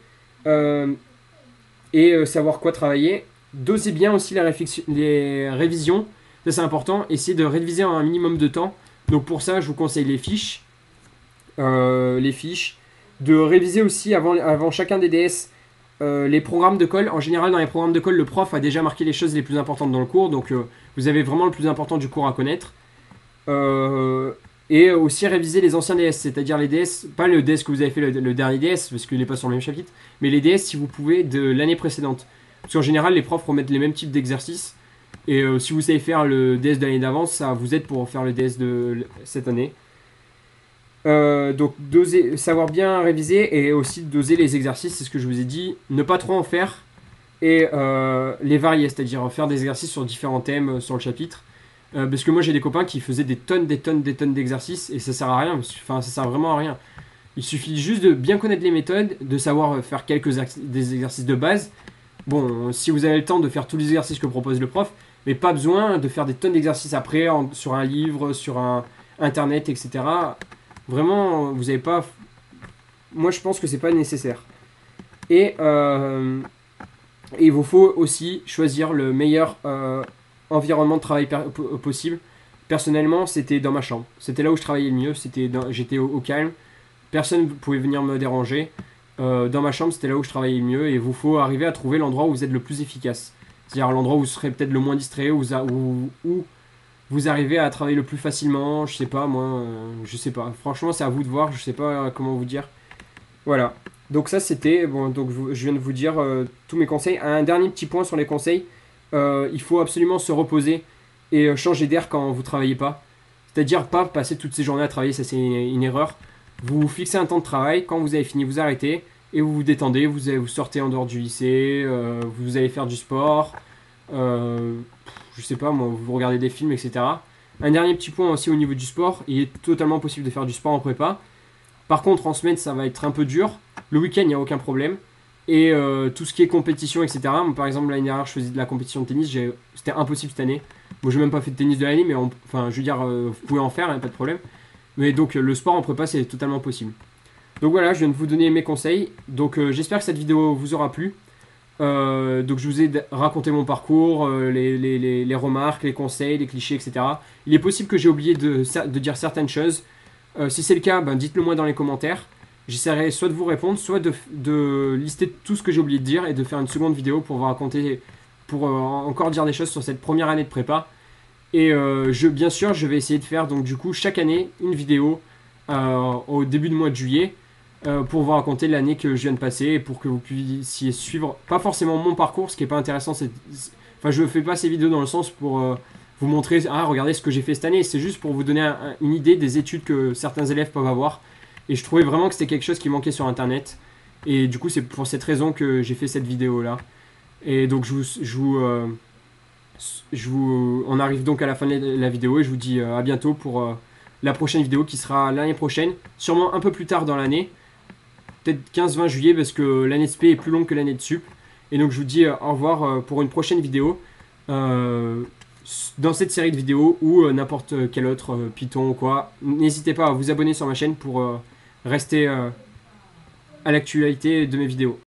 et savoir quoi travailler. Doser bien aussi les révisions, ça c'est important. Essayer de réviser en un minimum de temps. Donc pour ça, je vous conseille les fiches. De réviser aussi avant chacun des DS les programmes de colle. En général, dans les programmes de colle, le prof a déjà marqué les choses les plus importantes dans le cours. Donc vous avez vraiment le plus important du cours à connaître. Et aussi réviser les anciens DS, c'est-à-dire les DS, pas le DS que vous avez fait le dernier DS, parce qu'il n'est pas sur le même chapitre, mais les DS si vous pouvez de l'année précédente. Parce qu'en général, les profs remettent les mêmes types d'exercices. Et si vous savez faire le DS de l'année d'avance, ça vous aide pour faire le DS de cette année. Donc doser, savoir bien réviser et aussi doser les exercices, c'est ce que je vous ai dit. Ne pas trop en faire et les varier, c'est-à-dire faire des exercices sur différents thèmes sur le chapitre. Parce que moi j'ai des copains qui faisaient des tonnes d'exercices et ça sert à rien. Enfin, ça sert vraiment à rien. Il suffit juste de bien connaître les méthodes, de savoir faire des exercices de base. Bon, si vous avez le temps de faire tous les exercices que propose le prof, mais pas besoin de faire des tonnes d'exercices après sur un livre, sur un internet, etc. Vraiment, vous n'avez pas. Moi, je pense que c'est pas nécessaire. Et il vous faut aussi choisir le meilleur environnement de travail possible. Personnellement, c'était dans ma chambre. C'était là où je travaillais le mieux. J'étais au calme. Personne ne pouvait venir me déranger. Dans ma chambre, c'était là où je travaillais le mieux. Et il vous faut arriver à trouver l'endroit où vous êtes le plus efficace. C'est-à-dire l'endroit où vous serez peut-être le moins distrait, où vous arrivez à travailler le plus facilement. Je sais pas, moi, je sais pas. Franchement, c'est à vous de voir. Je sais pas comment vous dire. Voilà. Donc ça c'était bon. Donc je viens de vous dire tous mes conseils. Un dernier petit point sur les conseils. Il faut absolument se reposer et changer d'air quand vous travaillez pas. C'est-à-dire pas passer toutes ces journées à travailler. Ça c'est une erreur. Vous fixez un temps de travail. Quand vous avez fini, vous arrêtez et vous vous détendez. Vous sortez en dehors du lycée. Vous allez faire du sport. Je sais pas moi. Vous regardez des films, etc. Un dernier petit point aussi au niveau du sport. Il est totalement possible de faire du sport en prépa. Par contre, en semaine, ça va être un peu dur. Le week-end, il n'y a aucun problème. Et tout ce qui est compétition, etc. Moi, par exemple, l'année dernière, je faisais de la compétition de tennis. C'était impossible cette année. Moi, j'ai même pas fait de tennis de l'année, mais enfin, je veux dire, vous pouvez en faire, hein, pas de problème. Mais donc, le sport en prépa, c'est totalement possible. Donc voilà, je viens de vous donner mes conseils. Donc, j'espère que cette vidéo vous aura plu. Donc, je vous ai raconté mon parcours, les remarques, les conseils, les clichés, etc. Il est possible que j'ai oublié de dire certaines choses. Si c'est le cas, ben, dites-le moi dans les commentaires. J'essaierai soit de vous répondre, soit de lister tout ce que j'ai oublié de dire et de faire une seconde vidéo pour vous raconter, pour encore dire des choses sur cette première année de prépa. Et bien sûr, je vais essayer de faire donc du coup chaque année une vidéo au début du mois de juillet pour vous raconter l'année que je viens de passer et pour que vous puissiez suivre, pas forcément mon parcours, ce qui est pas intéressant, enfin je ne fais pas ces vidéos dans le sens pour vous montrer, ah regardez ce que j'ai fait cette année, c'est juste pour vous donner une idée des études que certains élèves peuvent avoir. Et je trouvais vraiment que c'était quelque chose qui manquait sur internet. Et du coup, c'est pour cette raison que j'ai fait cette vidéo là. Et donc, on arrive donc à la fin de la vidéo et je vous dis à bientôt pour la prochaine vidéo qui sera l'année prochaine, sûrement un peu plus tard dans l'année, peut-être 15-20 juillet parce que l'année de SP est plus longue que l'année de sup. Et donc, je vous dis au revoir pour une prochaine vidéo. Dans cette série de vidéos ou n'importe quel autre Python ou quoi. N'hésitez pas à vous abonner sur ma chaîne pour rester à l'actualité de mes vidéos.